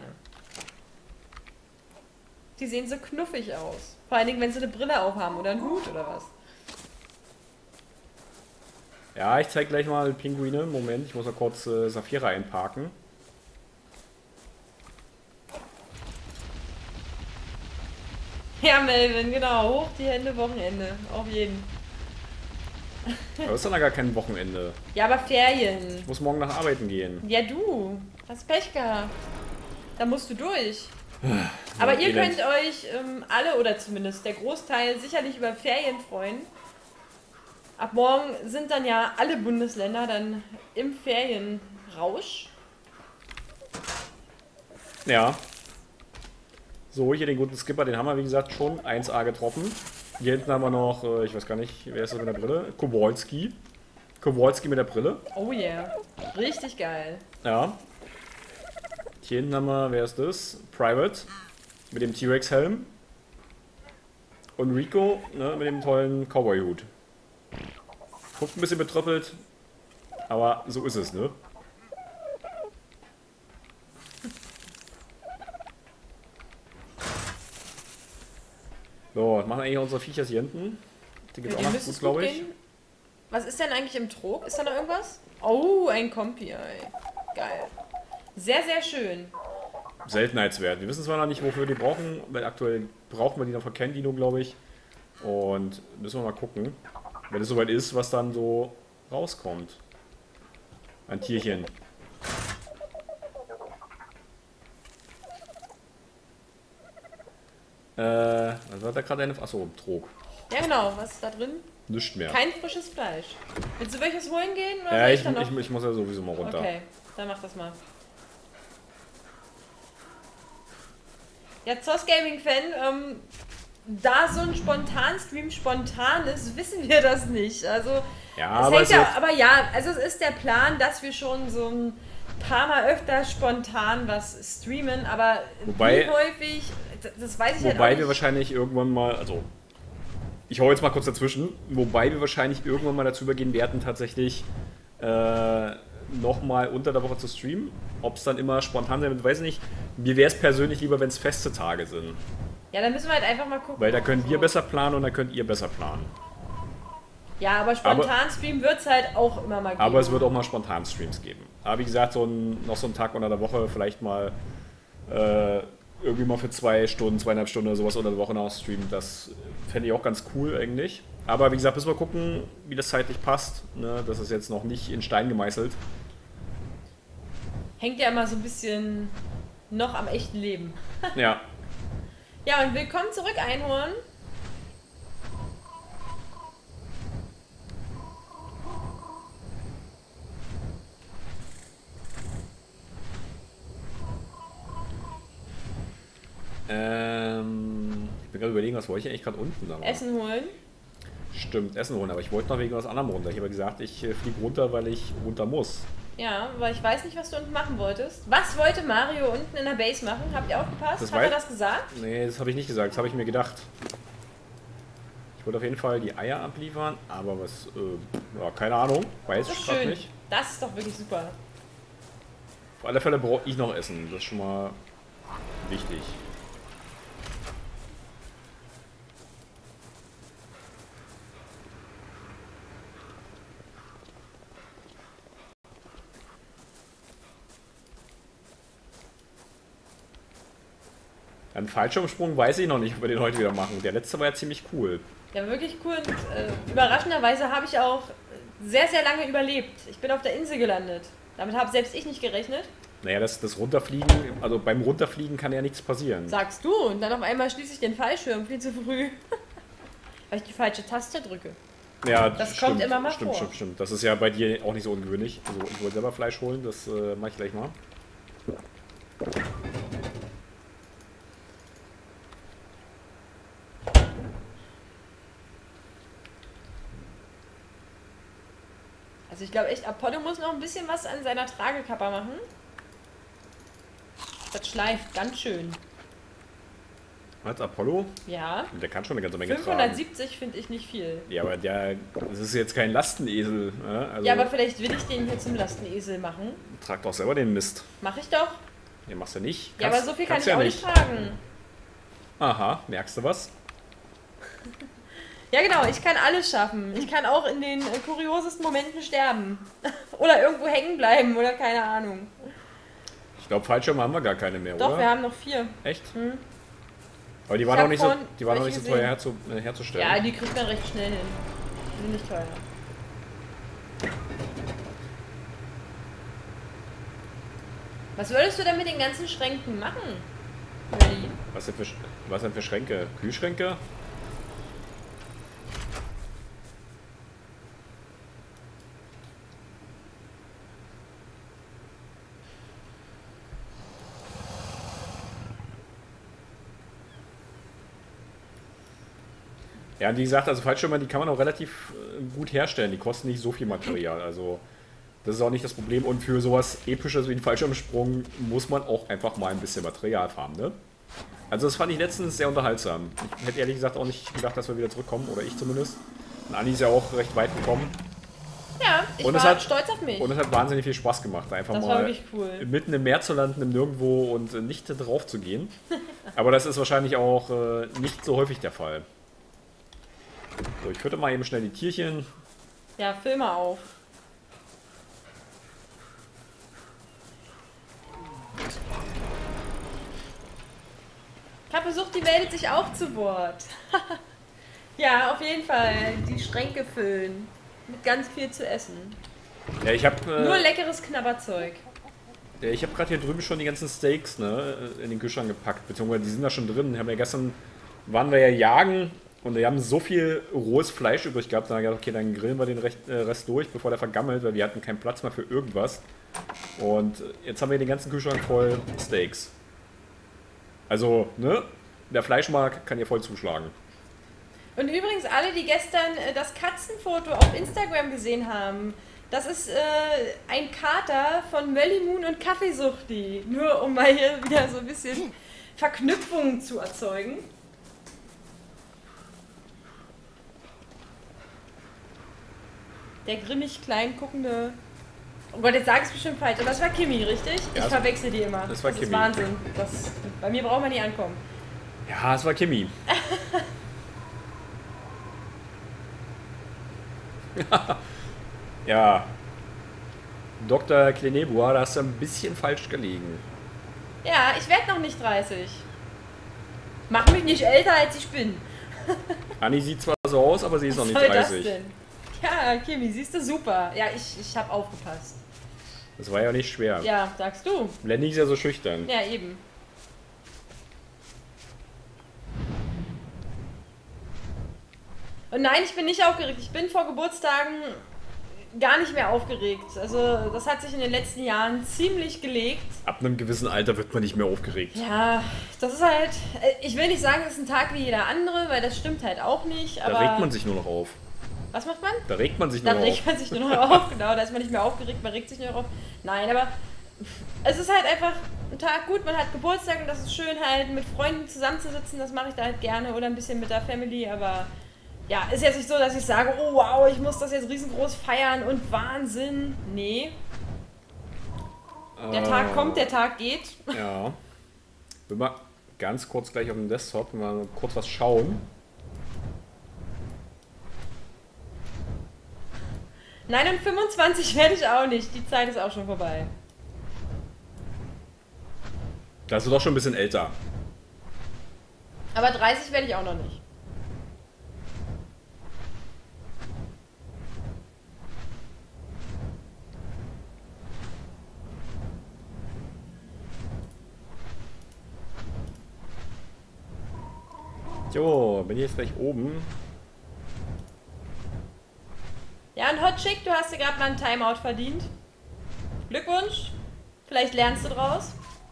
Die sehen so knuffig aus. Vor allen Dingen, wenn sie eine Brille aufhaben oder einen Hut oder was. Ja, ich zeige gleich mal Pinguine. Moment, ich muss noch kurz Saphira einparken. Ja, Melvin, genau. Hoch die Hände, Wochenende. Auf jeden. Aber das ist dann gar kein Wochenende. Ja, aber Ferien. Ich muss morgen nach Arbeiten gehen. Ja, du. Hast Pech gehabt. Da musst du durch. Aber ihr Elend. könnt euch alle oder zumindest der Großteil sicherlich über Ferien freuen. Ab morgen sind dann ja alle Bundesländer dann im Ferienrausch. Ja. So, hier den guten Skipper, den haben wir wie gesagt schon 1A getroffen. Hier hinten haben wir noch, ich weiß gar nicht, wer ist das mit der Brille? Kowalski. Kowalski mit der Brille. Oh yeah. Richtig geil. Ja. Hier hinten haben wir, wer ist das? Private. Mit dem T-Rex-Helm. Und Rico, ne, mit dem tollen Cowboy-Hut. Guckt ein bisschen betröppelt. Aber so ist es, ne? So, was machen eigentlich unsere Viecher hier hinten? Die geht's auch noch gut, glaube ich. Gehen. Was ist denn eigentlich im Trog? Ist da noch irgendwas? Oh, ein Kompi, ey. Geil. Sehr, sehr schön. Seltenheitswert. Wir wissen zwar noch nicht, wofür wir die brauchen, weil aktuell brauchen wir die noch für Candino, glaube ich. Und müssen wir mal gucken, wenn es soweit ist, was dann so rauskommt. Ein Tierchen. Was war da gerade eine... Achso, Trog. Ja genau, was ist da drin? Nichts mehr. Kein frisches Fleisch. Willst du welches holen gehen? Oder Ja, soll ich dann noch? muss ja sowieso mal runter. Okay, dann mach das mal. Ja, Zoss Gaming Fan, da so ein Spontan-Stream spontan ist, wissen wir das nicht. Also, ja, aber, also es ist der Plan, dass wir schon so ein paar Mal öfter spontan was streamen, aber wobei, wie häufig, das weiß ich halt auch wobei nicht. wir wahrscheinlich irgendwann mal, also ich hau jetzt mal kurz dazwischen, wobei wir wahrscheinlich irgendwann mal dazu übergehen werden, tatsächlich nochmal unter der Woche zu streamen. Ob es dann immer spontan sein wird, weiß ich nicht. Mir wäre es persönlich lieber, wenn es feste Tage sind. Ja, dann müssen wir halt einfach mal gucken. Weil da können wir besser planen und da könnt ihr besser planen. Ja, aber spontan Stream wird es halt auch immer mal geben. Aber es wird auch mal spontan Streams geben. Aber wie gesagt, noch so ein Tag unter der Woche, vielleicht mal irgendwie mal für 2 Stunden, 2,5 Stunden oder sowas unter der Woche noch streamen, das fände ich auch ganz cool eigentlich. Aber wie gesagt, müssen wir gucken, wie das zeitlich passt. Ne? Das ist jetzt noch nicht in Stein gemeißelt. Hängt ja immer so ein bisschen noch am echten Leben. Ja. Ja, und willkommen zurück, Einhorn. Ich bin gerade überlegen, was wollte ich eigentlich gerade unten? Aber Essen holen. Stimmt, Essen holen, aber ich wollte noch wegen was anderem runter. Ich habe gesagt, ich fliege runter, weil ich runter muss. Ja, weil ich weiß nicht, was du unten machen wolltest. Was wollte Mario unten in der Base machen? Habt ihr aufgepasst? Hat er das gesagt? Nee, das habe ich nicht gesagt, das habe ich mir gedacht. Ich wollte auf jeden Fall die Eier abliefern, aber was, ja, keine Ahnung, weiß ich gerade nicht. Das ist doch wirklich super. Auf alle Fälle brauche ich noch Essen, das ist schon mal wichtig. Einen Fallschirmsprung weiß ich noch nicht, ob wir den heute wieder machen. Der letzte war ja ziemlich cool. Ja, wirklich cool. Und überraschenderweise habe ich auch sehr, sehr lange überlebt. Ich bin auf der Insel gelandet. Damit habe selbst ich nicht gerechnet. Naja, das Runterfliegen, also beim Runterfliegen kann ja nichts passieren. Sagst du, und dann auf einmal schließe ich den Fallschirm viel zu früh. Weil ich die falsche Taste drücke. Ja, das stimmt, kommt immer mal vor. Stimmt. Das ist ja bei dir auch nicht so ungewöhnlich. Also ich wollte selber Fleisch holen, das mache ich gleich mal. Also ich glaube echt, Apollo muss noch ein bisschen was an seiner Tragekappe machen. Das schleift ganz schön. Was, Apollo? Ja. Der kann schon eine ganze Menge 570 finde ich nicht viel. Ja, aber das ist jetzt kein Lastenesel. Also ja, aber vielleicht will ich den hier zum Lastenesel machen. Trag doch selber den Mist. Mach ich doch. Ja, machst du nicht. Ja, aber so viel kann ich auch nicht tragen. Aha, merkst du was? Ja genau, ich kann alles schaffen. Ich kann auch in den kuriosesten Momenten sterben. Oder irgendwo hängen bleiben oder keine Ahnung. Ich glaube, Fallschirme haben wir gar keine mehr, Doch, oder? wir haben noch 4. Echt? Aber die waren auch nicht so, teuer herzustellen. Ja, die kriegt man recht schnell hin. Die sind nicht teuer. Was würdest du denn mit den ganzen Schränken machen? Really? Was denn für Schränke? Kühlschränke? Ja, wie gesagt, also Fallschirme, die kann man auch relativ gut herstellen. Die kosten nicht so viel Material. Also das ist auch nicht das Problem. Und für sowas Episches wie einen Fallschirmsprung muss man auch einfach mal ein bisschen Material farmen, ne? Also das fand ich letztens sehr unterhaltsam. Ich hätte ehrlich gesagt auch nicht gedacht, dass wir wieder zurückkommen. Oder ich zumindest. Und Anni ist ja auch recht weit gekommen. Ja, ich war stolz auf mich. Und es hat wahnsinnig viel Spaß gemacht, einfach das mal war wirklich cool. Mitten im Meer zu landen, im Nirgendwo und nicht drauf zu gehen. Aber das ist wahrscheinlich auch nicht so häufig der Fall. So, ich fütte mal eben schnell die Tierchen. Ja, film mal auf. Kappe-Sucht, die meldet sich auch zu Wort. Ja, auf jeden Fall. Die Schränke füllen. Mit ganz viel zu essen. Ja, ich habe nur leckeres Knabberzeug. Ja, ich habe gerade hier drüben schon die ganzen Steaks, ne, in den Kühlschrank gepackt. Beziehungsweise die sind da schon drin. Waren wir ja jagen und wir haben so viel rohes Fleisch übrig gehabt. Dann haben wir gedacht, okay, dann grillen wir den Rest durch, bevor der vergammelt, weil wir hatten keinen Platz mehr für irgendwas. Und jetzt haben wir den ganzen Kühlschrank voll Steaks. Also, ne, der Fleischmarkt kann hier voll zuschlagen. Und übrigens, alle, die gestern das Katzenfoto auf Instagram gesehen haben, das ist ein Kater von Mölli Moon und Kaffeesuchti. Nur um mal hier wieder so ein bisschen Verknüpfungen zu erzeugen. Der grimmig klein guckende... Oh Gott, jetzt sag ich es bestimmt falsch, aber das war Kimi, richtig? Ja, ich verwechsel die immer. Das war das Kimi. ist Wahnsinn. Bei mir braucht man nie ankommen. Ja, es war Kimi. Ja. Dr. Clenebois, da hast du ein bisschen falsch gelegen. Ja, ich werde noch nicht 30. Mach mich nicht älter, als ich bin. Anni sieht zwar so aus, aber sie ist noch nicht 30. Was soll das denn? Ja, Kimi, siehst du, super. Ja, ich habe aufgepasst. Das war ja nicht schwer. Ja, sagst du. Lenny ist ja so schüchtern. Ja, eben. Und nein, ich bin nicht aufgeregt. Ich bin vor Geburtstagen gar nicht mehr aufgeregt. Also das hat sich in den letzten Jahren ziemlich gelegt. Ab einem gewissen Alter wird man nicht mehr aufgeregt. Ja, das ist halt... Ich will nicht sagen, das ist ein Tag wie jeder andere, weil das stimmt halt auch nicht. Aber da regt man sich nur noch auf. Was macht man? Da regt man sich nur noch auf. Da regt man sich nur noch auf, genau. Da ist man nicht mehr aufgeregt, man regt sich nur noch auf. Nein, aber es ist halt einfach ein Tag, gut, man hat Geburtstag und das ist schön halt mit Freunden zusammenzusitzen, das mache ich da halt gerne oder ein bisschen mit der Family, aber ja, ist jetzt nicht so, dass ich sage, oh wow, ich muss das jetzt riesengroß feiern und Wahnsinn. Nee. Der Tag kommt, der Tag geht. Ja. Will mal ganz kurz gleich auf dem Desktop mal kurz was schauen. Nein, und 25 werde ich auch nicht. Die Zeit ist auch schon vorbei. Da bist du doch schon ein bisschen älter. Aber 30 werde ich auch noch nicht. Jo, bin ich jetzt gleich oben. Ja, und Hot Chick, du hast dir gerade mal einen Timeout verdient. Glückwunsch. Vielleicht lernst du draus.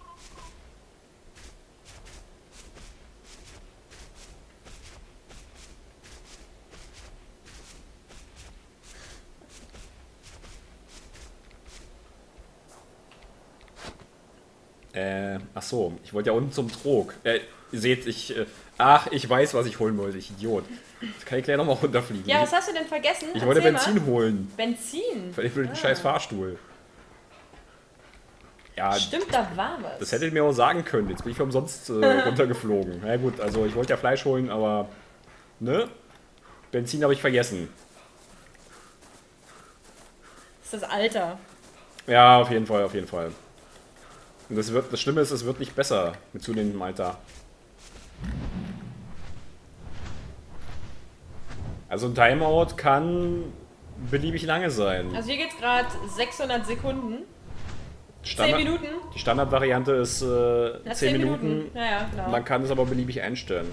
Ach so, ich wollte ja unten zum Trog. Ihr seht, ich weiß, was ich holen wollte, ich Idiot. Jetzt kann ich gleich nochmal runterfliegen. Ja, was hast du denn vergessen? Ich wollte Benzin holen. Benzin? Für den scheiß Fahrstuhl. Ja, stimmt, da war was. Das hättet ihr mir auch sagen können. Jetzt bin ich für umsonst runtergeflogen. Na gut, also ich wollte ja Fleisch holen, aber ne? Benzin habe ich vergessen. Das ist das Alter. Ja, auf jeden Fall, auf jeden Fall. Und das Schlimme ist, es wird nicht besser mit zunehmendem Alter. Also ein Timeout kann beliebig lange sein. Also hier geht es gerade 600 Sekunden. 10 Minuten. Die Standardvariante ist 10 Minuten. Ja, genau. Man kann es aber beliebig einstellen.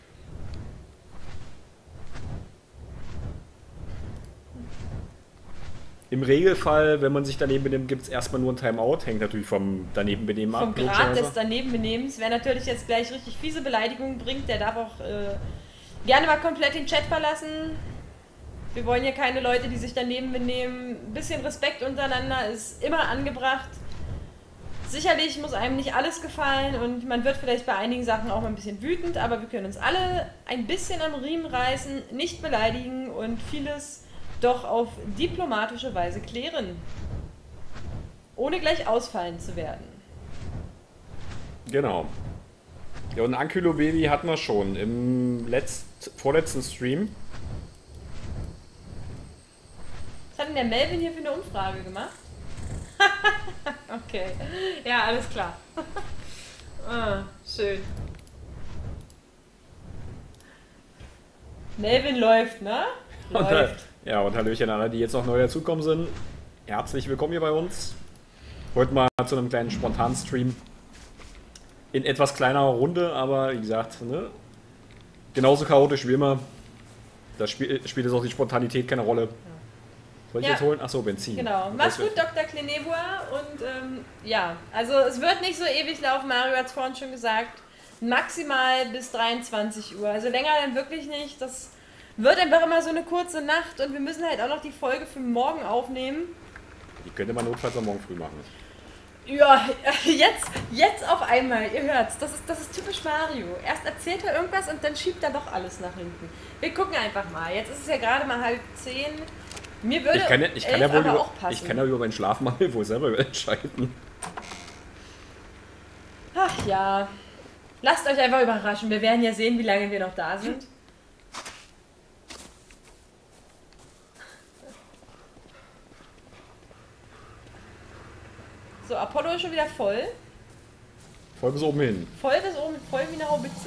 Im Regelfall, wenn man sich daneben benimmt, gibt es erstmal nur ein Timeout. Hängt natürlich vom Danebenbenehmen ab. Vom Grad des Danebenbenehmens. Wer natürlich jetzt gleich richtig fiese Beleidigungen bringt, der darf auch Gerne mal komplett den Chat verlassen. Wir wollen hier keine Leute, die sich daneben benehmen. Ein bisschen Respekt untereinander ist immer angebracht. Sicherlich muss einem nicht alles gefallen und man wird vielleicht bei einigen Sachen auch mal ein bisschen wütend, aber wir können uns alle ein bisschen am Riemen reißen, nicht beleidigen und vieles doch auf diplomatische Weise klären. Ohne gleich ausfallen zu werden. Genau. Ja, und Ankylo Baby hatten wir schon im vorletzten Stream. Was hat denn der Melvin hier für eine Umfrage gemacht? Okay. Ja, alles klar. Ah, schön. Melvin läuft, ne? Läuft. Ja, und Hallöchen an alle, die jetzt noch neu dazukommen sind. Herzlich willkommen hier bei uns. Heute mal zu einem kleinen spontanen Stream. In etwas kleinerer Runde, aber wie gesagt, ne? Genauso chaotisch wie immer. Da spielt jetzt auch die Spontanität keine Rolle. Soll ich jetzt holen? Achso, Benzin. Genau. Mach's gut, Dr. Clenebois. Und ja, also es wird nicht so ewig laufen, Mario hat es vorhin schon gesagt. Maximal bis 23 Uhr. Also länger dann wirklich nicht. Das wird einfach immer so eine kurze Nacht und wir müssen halt auch noch die Folge für morgen aufnehmen. Die könnte man notfalls am Morgen früh machen. Ja, jetzt auf einmal, ihr hört's, das ist typisch Mario. Erst erzählt er irgendwas und dann schiebt er doch alles nach hinten. Wir gucken einfach mal. Jetzt ist es ja gerade mal 9:30. Mir würde ich kann ja über meinen Schlafmangel wohl selber entscheiden. Ach ja, lasst euch einfach überraschen. Wir werden ja sehen, wie lange wir noch da sind. So, Apollo ist schon wieder voll. Voll bis oben hin. Voll bis oben, voll wie eine Haubitze.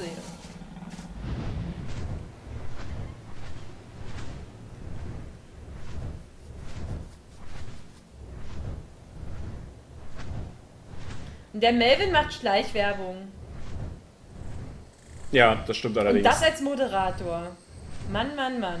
Und der Melvin macht Schleichwerbung. Ja, das stimmt allerdings. Und das als Moderator. Mann, Mann, Mann.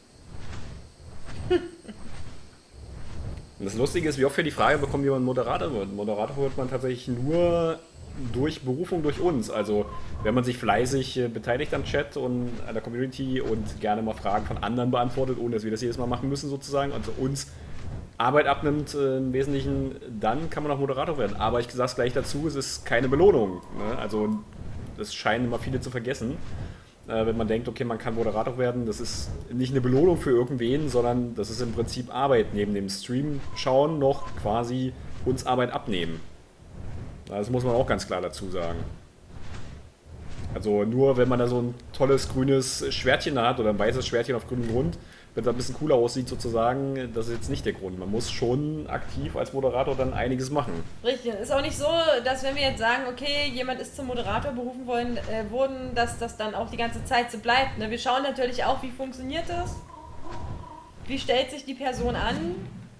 Und das Lustige ist, wie oft wir die Frage bekommen, wie man Moderator wird. Moderator wird man tatsächlich nur durch Berufung durch uns. Also wenn man sich fleißig beteiligt am Chat und an der Community und gerne mal Fragen von anderen beantwortet, ohne dass wir das jedes Mal machen müssen sozusagen, also uns Arbeit abnimmt im Wesentlichen, dann kann man auch Moderator werden. Aber ich sage es gleich dazu, es ist keine Belohnung. Ne? Also das scheinen immer viele zu vergessen. Wenn man denkt, okay, man kann Moderator werden, das ist nicht eine Belohnung für irgendwen, sondern das ist im Prinzip Arbeit. Neben dem Stream schauen noch quasi uns Arbeit abnehmen. Das muss man auch ganz klar dazu sagen. Also nur wenn man da so ein tolles grünes Schwertchen hat oder ein weißes Schwertchen auf grünem Grund, wenn es ein bisschen cooler aussieht sozusagen, das ist jetzt nicht der Grund. Man muss schon aktiv als Moderator dann einiges machen. Richtig, ist auch nicht so, dass wenn wir jetzt sagen, okay, jemand ist zum Moderator berufen worden, dass das dann auch die ganze Zeit so bleibt. Ne? Wir schauen natürlich auch, wie funktioniert das, wie stellt sich die Person an.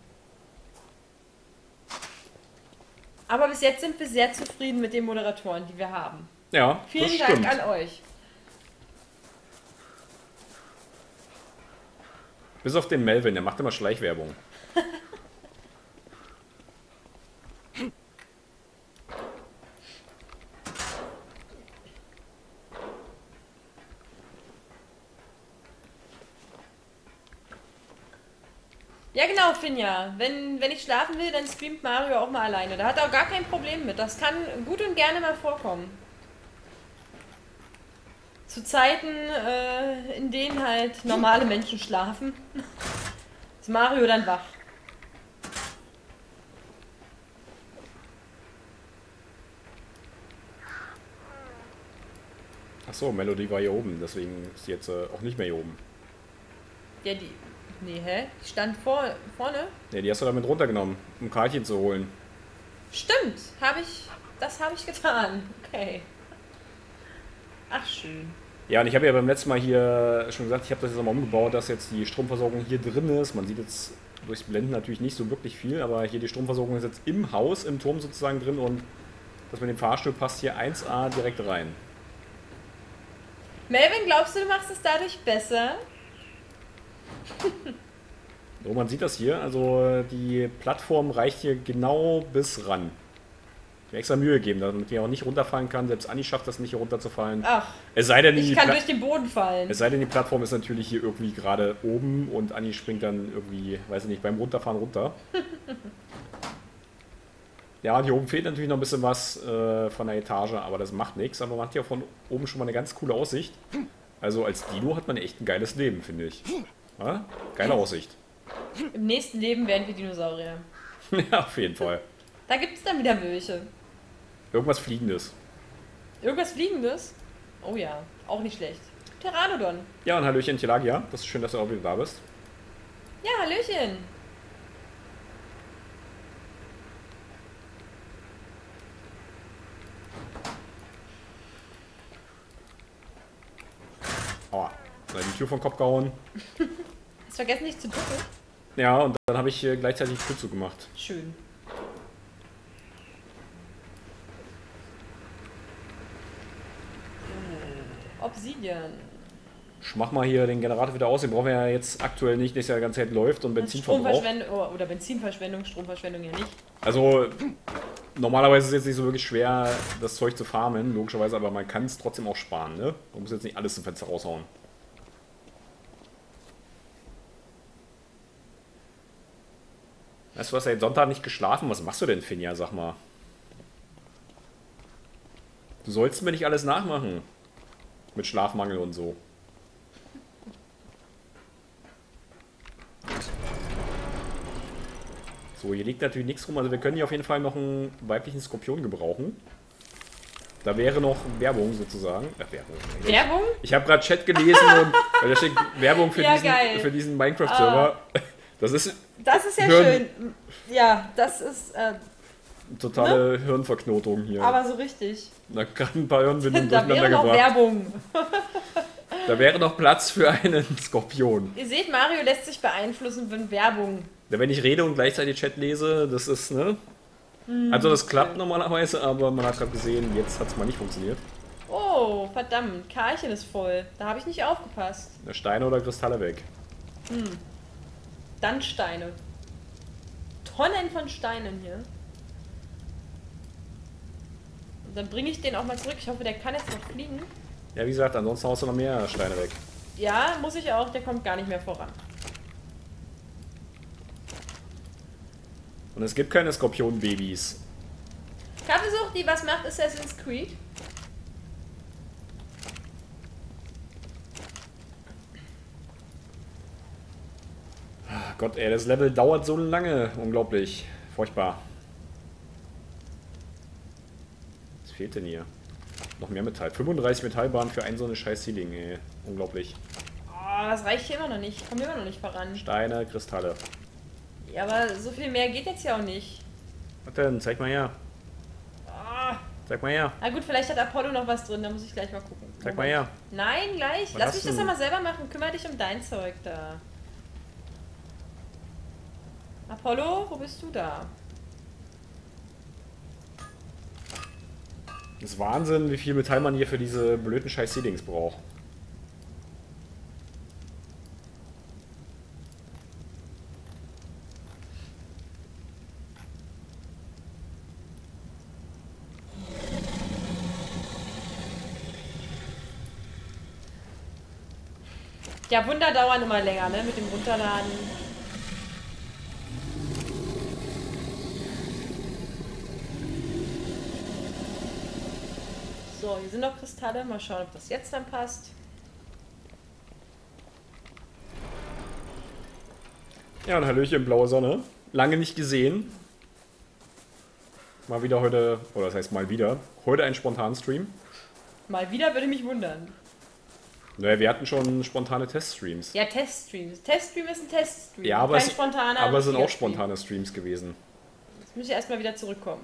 Aber bis jetzt sind wir sehr zufrieden mit den Moderatoren, die wir haben. Ja, vielen Dank an euch. Bis auf den Melvin, der macht immer Schleichwerbung. Ja genau, Finja. Wenn ich schlafen will, dann streamt Mario auch mal alleine. Da hat er auch gar kein Problem mit. Das kann gut und gerne mal vorkommen. Zu Zeiten, in denen halt normale Menschen schlafen, ist Mario dann wach. Achso, Melody war hier oben, deswegen ist sie jetzt auch nicht mehr hier oben. Ja, die... Nee, hä? Die stand vorne? Ne, die hast du damit runtergenommen, um Kartchen zu holen. Stimmt, das habe ich getan. Okay. Ach, schön. Ja, und ich habe ja beim letzten Mal hier schon gesagt, ich habe das jetzt nochmal umgebaut, dass jetzt die Stromversorgung hier drin ist. Man sieht jetzt durchs Blenden natürlich nicht so wirklich viel, aber hier die Stromversorgung ist jetzt im Haus, im Turm sozusagen drin und das mit dem Fahrstuhl passt hier 1A direkt rein. Melvin, glaubst du, du machst es dadurch besser? So, man sieht das hier, also die Plattform reicht hier genau bis ran. mir extra Mühe gegeben, damit ich auch nicht runterfallen kann. Selbst Anni schafft das nicht, hier runterzufallen. Ach, Es sei denn, ich kann durch den Boden fallen. es sei denn, die Plattform ist natürlich hier irgendwie gerade oben und Anni springt dann irgendwie, weiß ich nicht, beim Runterfahren runter. Ja, und hier oben fehlt natürlich noch ein bisschen was von der Etage, aber das macht nichts. Aber man hat hier von oben schon mal eine ganz coole Aussicht. Also als Dino hat man echt ein geiles Leben, finde ich. Ja? Geile Aussicht. Im nächsten Leben werden wir Dinosaurier. Ja, auf jeden Fall. Da gibt es dann wieder welche. Irgendwas Fliegendes. Irgendwas Fliegendes? Oh ja, auch nicht schlecht. Pteranodon. Ja, und Hallöchen, Telagia. Das ist schön, dass du auch wieder da bist. Ja, Hallöchen. Aua. Da die Tür vom Kopf gehauen. Hast vergessen, nicht zu drücken? Ja, und dann habe ich gleichzeitig die Tür zugemacht. Schön. Obsidian. Ich mach mal hier den Generator wieder aus. Den brauchen wir ja jetzt aktuell nicht, dass er die ganze Zeit läuft und Benzin verbraucht. Stromverschwendung, oder Benzinverschwendung, Stromverschwendung ja nicht. Also, normalerweise ist es jetzt nicht so wirklich schwer, das Zeug zu farmen, logischerweise, aber man kann es trotzdem auch sparen, ne? Man muss jetzt nicht alles zum Fenster raushauen. Weißt du, du hast ja jetzt Sonntag nicht geschlafen. Was machst du denn, Finja? Sag mal. Du sollst mir nicht alles nachmachen. Mit Schlafmangel und so. So, hier liegt natürlich nichts rum. Also wir können hier auf jeden Fall noch einen weiblichen Skorpion gebrauchen. Da wäre noch Werbung sozusagen. Werbung. Werbung? Ich habe gerade Chat gelesen und da steht Werbung für Ja, für diesen Minecraft-Server. Das ist ja schön. Ja, das ist totale Hirnverknotung hier. aber so richtig. Da gerade ein paar Hirnwindungen Da wäre noch gebracht. Werbung. Da wäre noch Platz für einen Skorpion. Ihr seht, Mario lässt sich beeinflussen von Werbung. Ja, wenn ich rede und gleichzeitig Chat lese, das ist, ne? Also das klappt normalerweise, aber man hat gerade gesehen, jetzt hat es mal nicht funktioniert. Oh, verdammt, Karlchen ist voll. Da habe ich nicht aufgepasst. Steine oder Kristalle weg. Dann Steine. Tonnen von Steinen hier. Und dann bringe ich den auch mal zurück. Ich hoffe, der kann jetzt noch fliegen. Ja, wie gesagt, ansonsten haust du noch mehr Steine weg. Ja, muss ich auch. Der kommt gar nicht mehr voran. Und es gibt keine Skorpion-Babys. Kaffeesucht, die was macht Assassin's Creed? Ach Gott, ey, das Level dauert so lange. Unglaublich. Furchtbar. Was fehlt denn hier? Noch mehr Metall. 35 Metallbahnen für ein so eine scheiß Ceiling, ey. Unglaublich. Oh, das reicht hier immer noch nicht. Kommen wir immer noch nicht voran. Steine, Kristalle. Ja, aber so viel mehr geht jetzt ja auch nicht. Was denn? Zeig mal her. Ah. Zeig mal her. Na gut, vielleicht hat Apollo noch was drin. Da muss ich gleich mal gucken. Zeig mal her. Nein, gleich. Was Lass hast mich das du? doch mal selber machen. Kümmere dich um dein Zeug da. Apollo, wo bist du da? Das ist Wahnsinn, wie viel Metall man hier für diese blöden scheiß Ceilings braucht. Ja, Wunder dauern immer länger, ne? Mit dem Runterladen. So, hier sind noch Kristalle. Mal schauen, ob das jetzt dann passt. Ja, und Hallöchen, blaue Sonne. Lange nicht gesehen. Mal wieder heute, oder das heißt mal wieder, heute ein spontanen Stream. Mal wieder würde mich wundern. Naja, wir hatten schon spontane Teststreams. Ja, Teststreams. Teststream ist ein Teststream. Ja, aber, kein spontaner. aber es sind auch Stream. spontane Streams gewesen. Jetzt muss ich erstmal wieder zurückkommen.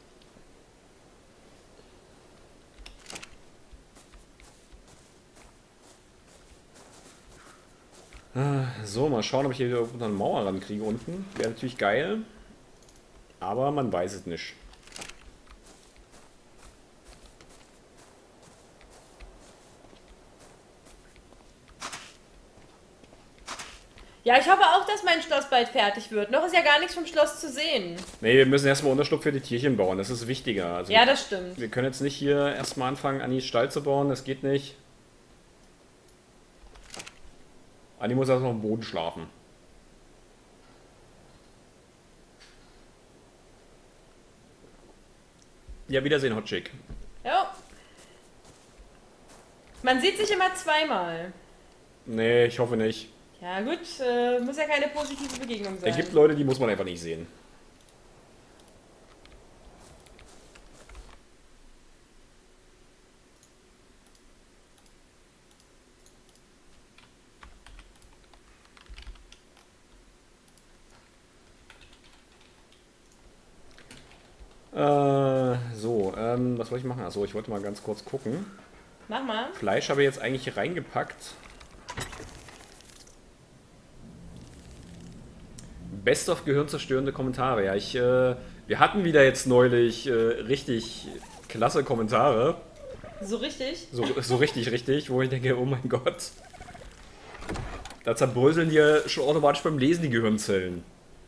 So, mal schauen, ob ich hier unter eine Mauer rankriege unten. Wäre natürlich geil. Aber man weiß es nicht. Ja, ich hoffe auch, dass mein Schloss bald fertig wird. Noch ist ja gar nichts vom Schloss zu sehen. Nee, wir müssen erstmal Unterschlupf für die Tierchen bauen, das ist wichtiger. Also Ja, das stimmt. wir können jetzt nicht hier erstmal anfangen, Annis Stall zu bauen, das geht nicht. Anni muss erstmal am Boden schlafen. Ja, Wiedersehen, Hot Chick. Ja. Man sieht sich immer zweimal. Nee, ich hoffe nicht. Ja gut, muss ja keine positive Begegnung sein. Es gibt Leute, die muss man einfach nicht sehen. Was wollte ich machen? Achso, ich wollte mal ganz kurz gucken. Mach mal. Fleisch habe ich jetzt eigentlich hier reingepackt. Best of gehirnzerstörende Kommentare. Ja, wir hatten wieder jetzt neulich richtig klasse Kommentare. So richtig? So richtig, wo ich denke, oh mein Gott. Da zerbröseln dir schon automatisch beim Lesen die Gehirnzellen.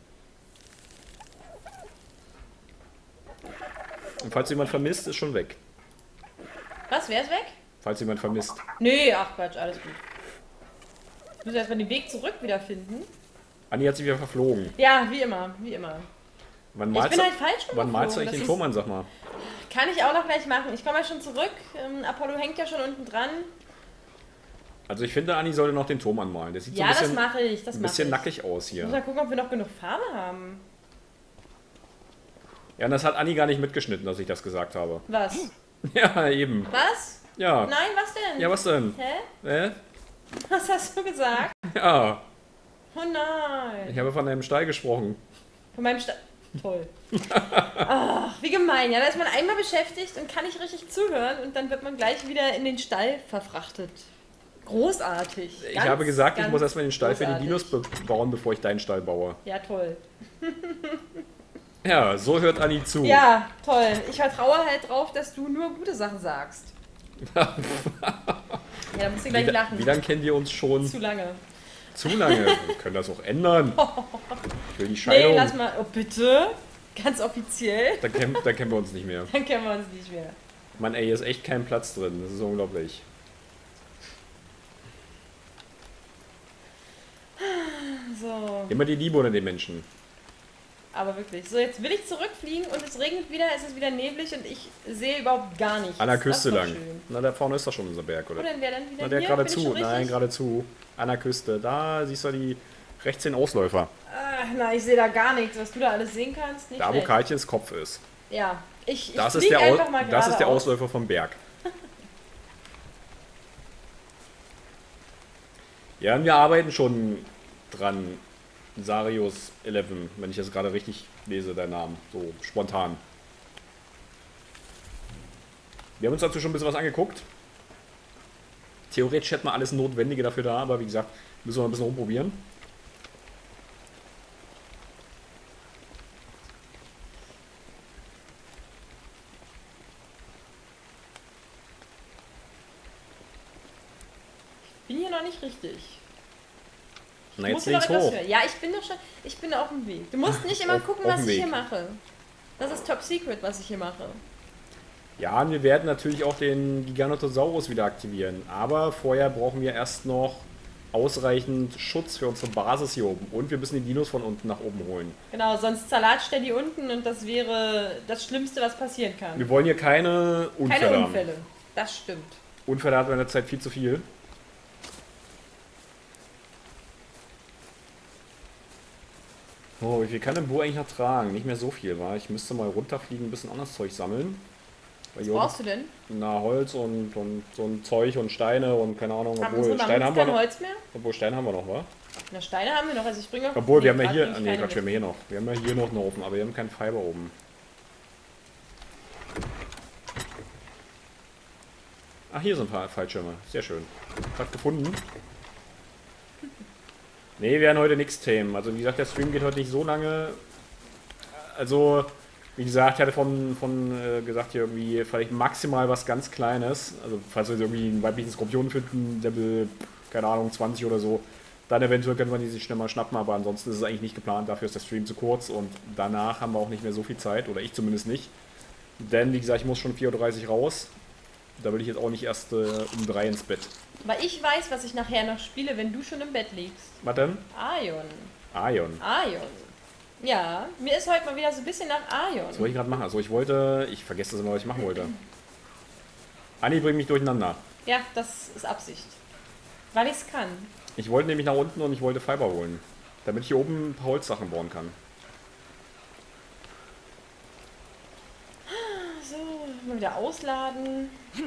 Und falls jemand vermisst, ist schon weg. Was, wer ist weg? Falls jemand vermisst. Nee, ach Quatsch, alles gut. Ich muss erstmal den Weg zurück wiederfinden. Anni hat sich wieder verflogen. Ja, wie immer, wie immer. Wann Ich bin halt falsch Wann malst du eigentlich rumgeflogen. den Turm an, sag mal? Kann ich auch noch gleich machen. Ich komme ja schon zurück. Apollo hängt ja schon unten dran. Also ich finde, Anni sollte noch den Turm anmalen. Der sieht so Ja, ein bisschen, das mache ich. ein bisschen nackig aus Ich muss hier. mal gucken, ob wir noch genug Farbe haben. Ja, und das hat Anni gar nicht mitgeschnitten, dass ich das gesagt habe. Was? Ja, eben. Was? Ja. Nein, was denn? Ja, was denn? Hä? Was hast du gesagt? Ja, Oh nein. ich habe von deinem Stall gesprochen. Von meinem Toll. Ach, wie gemein. Ja, da ist man einmal beschäftigt und kann nicht richtig zuhören und dann wird man gleich wieder in den Stall verfrachtet. Großartig. Ich habe gesagt, ich ganz muss erstmal den Stall für die großartig. Dinos bauen, bevor ich deinen Stall baue. Ja, toll. Ja, so hört Anni zu. Ja, toll. Ich vertraue halt drauf, dass du nur gute Sachen sagst. Ja, da musst du gleich lachen. Wie lange kennen wir uns schon? Zu lange. Zu lange. Wir können das auch ändern. Ich will die Scheidung. Nee, lass mal. Oh, bitte? Ganz offiziell? Da kennen wir uns nicht mehr. Dann kennen wir uns nicht mehr. Mann, ey, hier ist echt kein Platz drin. Das ist unglaublich. So, Immer die Liebe unter den Menschen. aber wirklich. So, jetzt will ich zurückfliegen und es regnet wieder, es ist wieder neblig und ich sehe überhaupt gar nichts. An der Küste Das ist lang. doch schön. Na, da vorne ist doch schon unser Berg, Wo oder? denn? Wer denn wieder Na, der hier? geradezu. Bin ich schon Nein, richtig? geradezu. An der Küste. Da siehst du die rechts den Ausläufer. Ah, na, ich sehe da gar nichts. Was du da alles sehen kannst, nicht Da, wo schlecht. Karlchens Kopf ist. Ja, ich Das ist, flieg der, einfach mal das ist der geradeaus. Ausläufer vom Berg. Ja, und wir arbeiten schon dran. Sarius 11, wenn ich das gerade richtig lese, dein Namen. So spontan. Wir haben uns dazu schon ein bisschen was angeguckt. Theoretisch hätten wir alles Notwendige dafür da, aber wie gesagt, müssen wir mal ein bisschen rumprobieren. Bin hier noch nicht richtig. Na, Musst jetzt du noch links etwas hoch. hören? Ja, ich bin auf dem Weg. Du musst nicht immer gucken, auf was dem ich hier Weg. mache. Das ist Top Secret, was ich hier mache. Ja, und wir werden natürlich auch den Giganotosaurus wieder aktivieren. Aber vorher brauchen wir erst noch ausreichend Schutz für unsere Basis hier oben. Und wir müssen die Dinos von unten nach oben holen. Genau, sonst zerlatscht der die unten und das wäre das Schlimmste, was passieren kann. Wir wollen hier keine Unfälle Keine haben. Unfälle. Das stimmt. Unfälle hat in der Zeit viel zu viel. Oh, wie viel kann ein Bo eigentlich noch tragen? Nicht mehr so viel, wa? Ich müsste mal runterfliegen, ein bisschen anderes Zeug sammeln. Was brauchst du denn? Na, Holz und so ein Zeug und Steine und keine Ahnung. Haben unsere Mammuts kein Holz mehr? Obwohl, Steine haben wir noch, wa? Na, Steine haben wir noch, also ich bringe auch... Obwohl, wir haben ja grad hier... bring ich Nee, keine Quatsch, wir haben mit. hier noch. Wir haben ja hier noch einen Ofen, aber wir haben keinen Fiber oben. Ach, hier sind ein paar Fallschirme. Sehr schön. Hat gefunden. Nee, wir werden heute nichts themen. Also wie gesagt, der Stream geht heute nicht so lange. Also, wie gesagt, ich hatte gesagt, hier irgendwie vielleicht maximal was ganz Kleines. Also falls wir irgendwie einen weiblichen Skorpion finden, Level, keine Ahnung, 20 oder so, Dann eventuell können wir die sich schnell mal schnappen, aber ansonsten ist es eigentlich nicht geplant. Dafür ist der Stream zu kurz und danach haben wir auch nicht mehr so viel Zeit, oder ich zumindest nicht. Denn, wie gesagt, ich muss schon 4:30 Uhr raus. Da will ich jetzt auch nicht erst um 3 ins Bett. Weil ich weiß, was ich nachher noch spiele, wenn du schon im Bett liegst. Was denn? Aion. Aion. Aion. Ja, mir ist heute mal wieder so ein bisschen nach Aion. Was wollte ich gerade machen? Also ich vergesse das immer, was ich machen wollte. Anni bringt mich durcheinander. Ja, das ist Absicht. Weil ich es kann. Ich wollte nämlich nach unten und ich wollte Fiber holen. Damit ich hier oben ein paar Holzsachen bauen kann. So, mal wieder ausladen.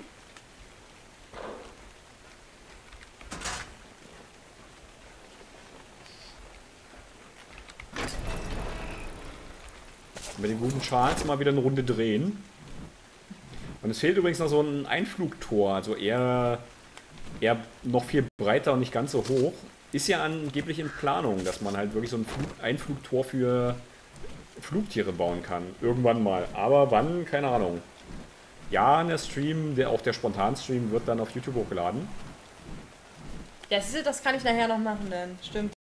Mit dem guten Charles mal wieder eine Runde drehen. Und es fehlt übrigens noch so ein Einflugtor, also eher noch viel breiter und nicht ganz so hoch. Ist ja angeblich in Planung, dass man halt wirklich so ein Einflugtor für Flugtiere bauen kann. Irgendwann mal. Aber wann? Keine Ahnung. Ja, der Stream, auch der Spontanstream wird dann auf YouTube hochgeladen. Ja, das kann ich nachher noch machen dann. Stimmt.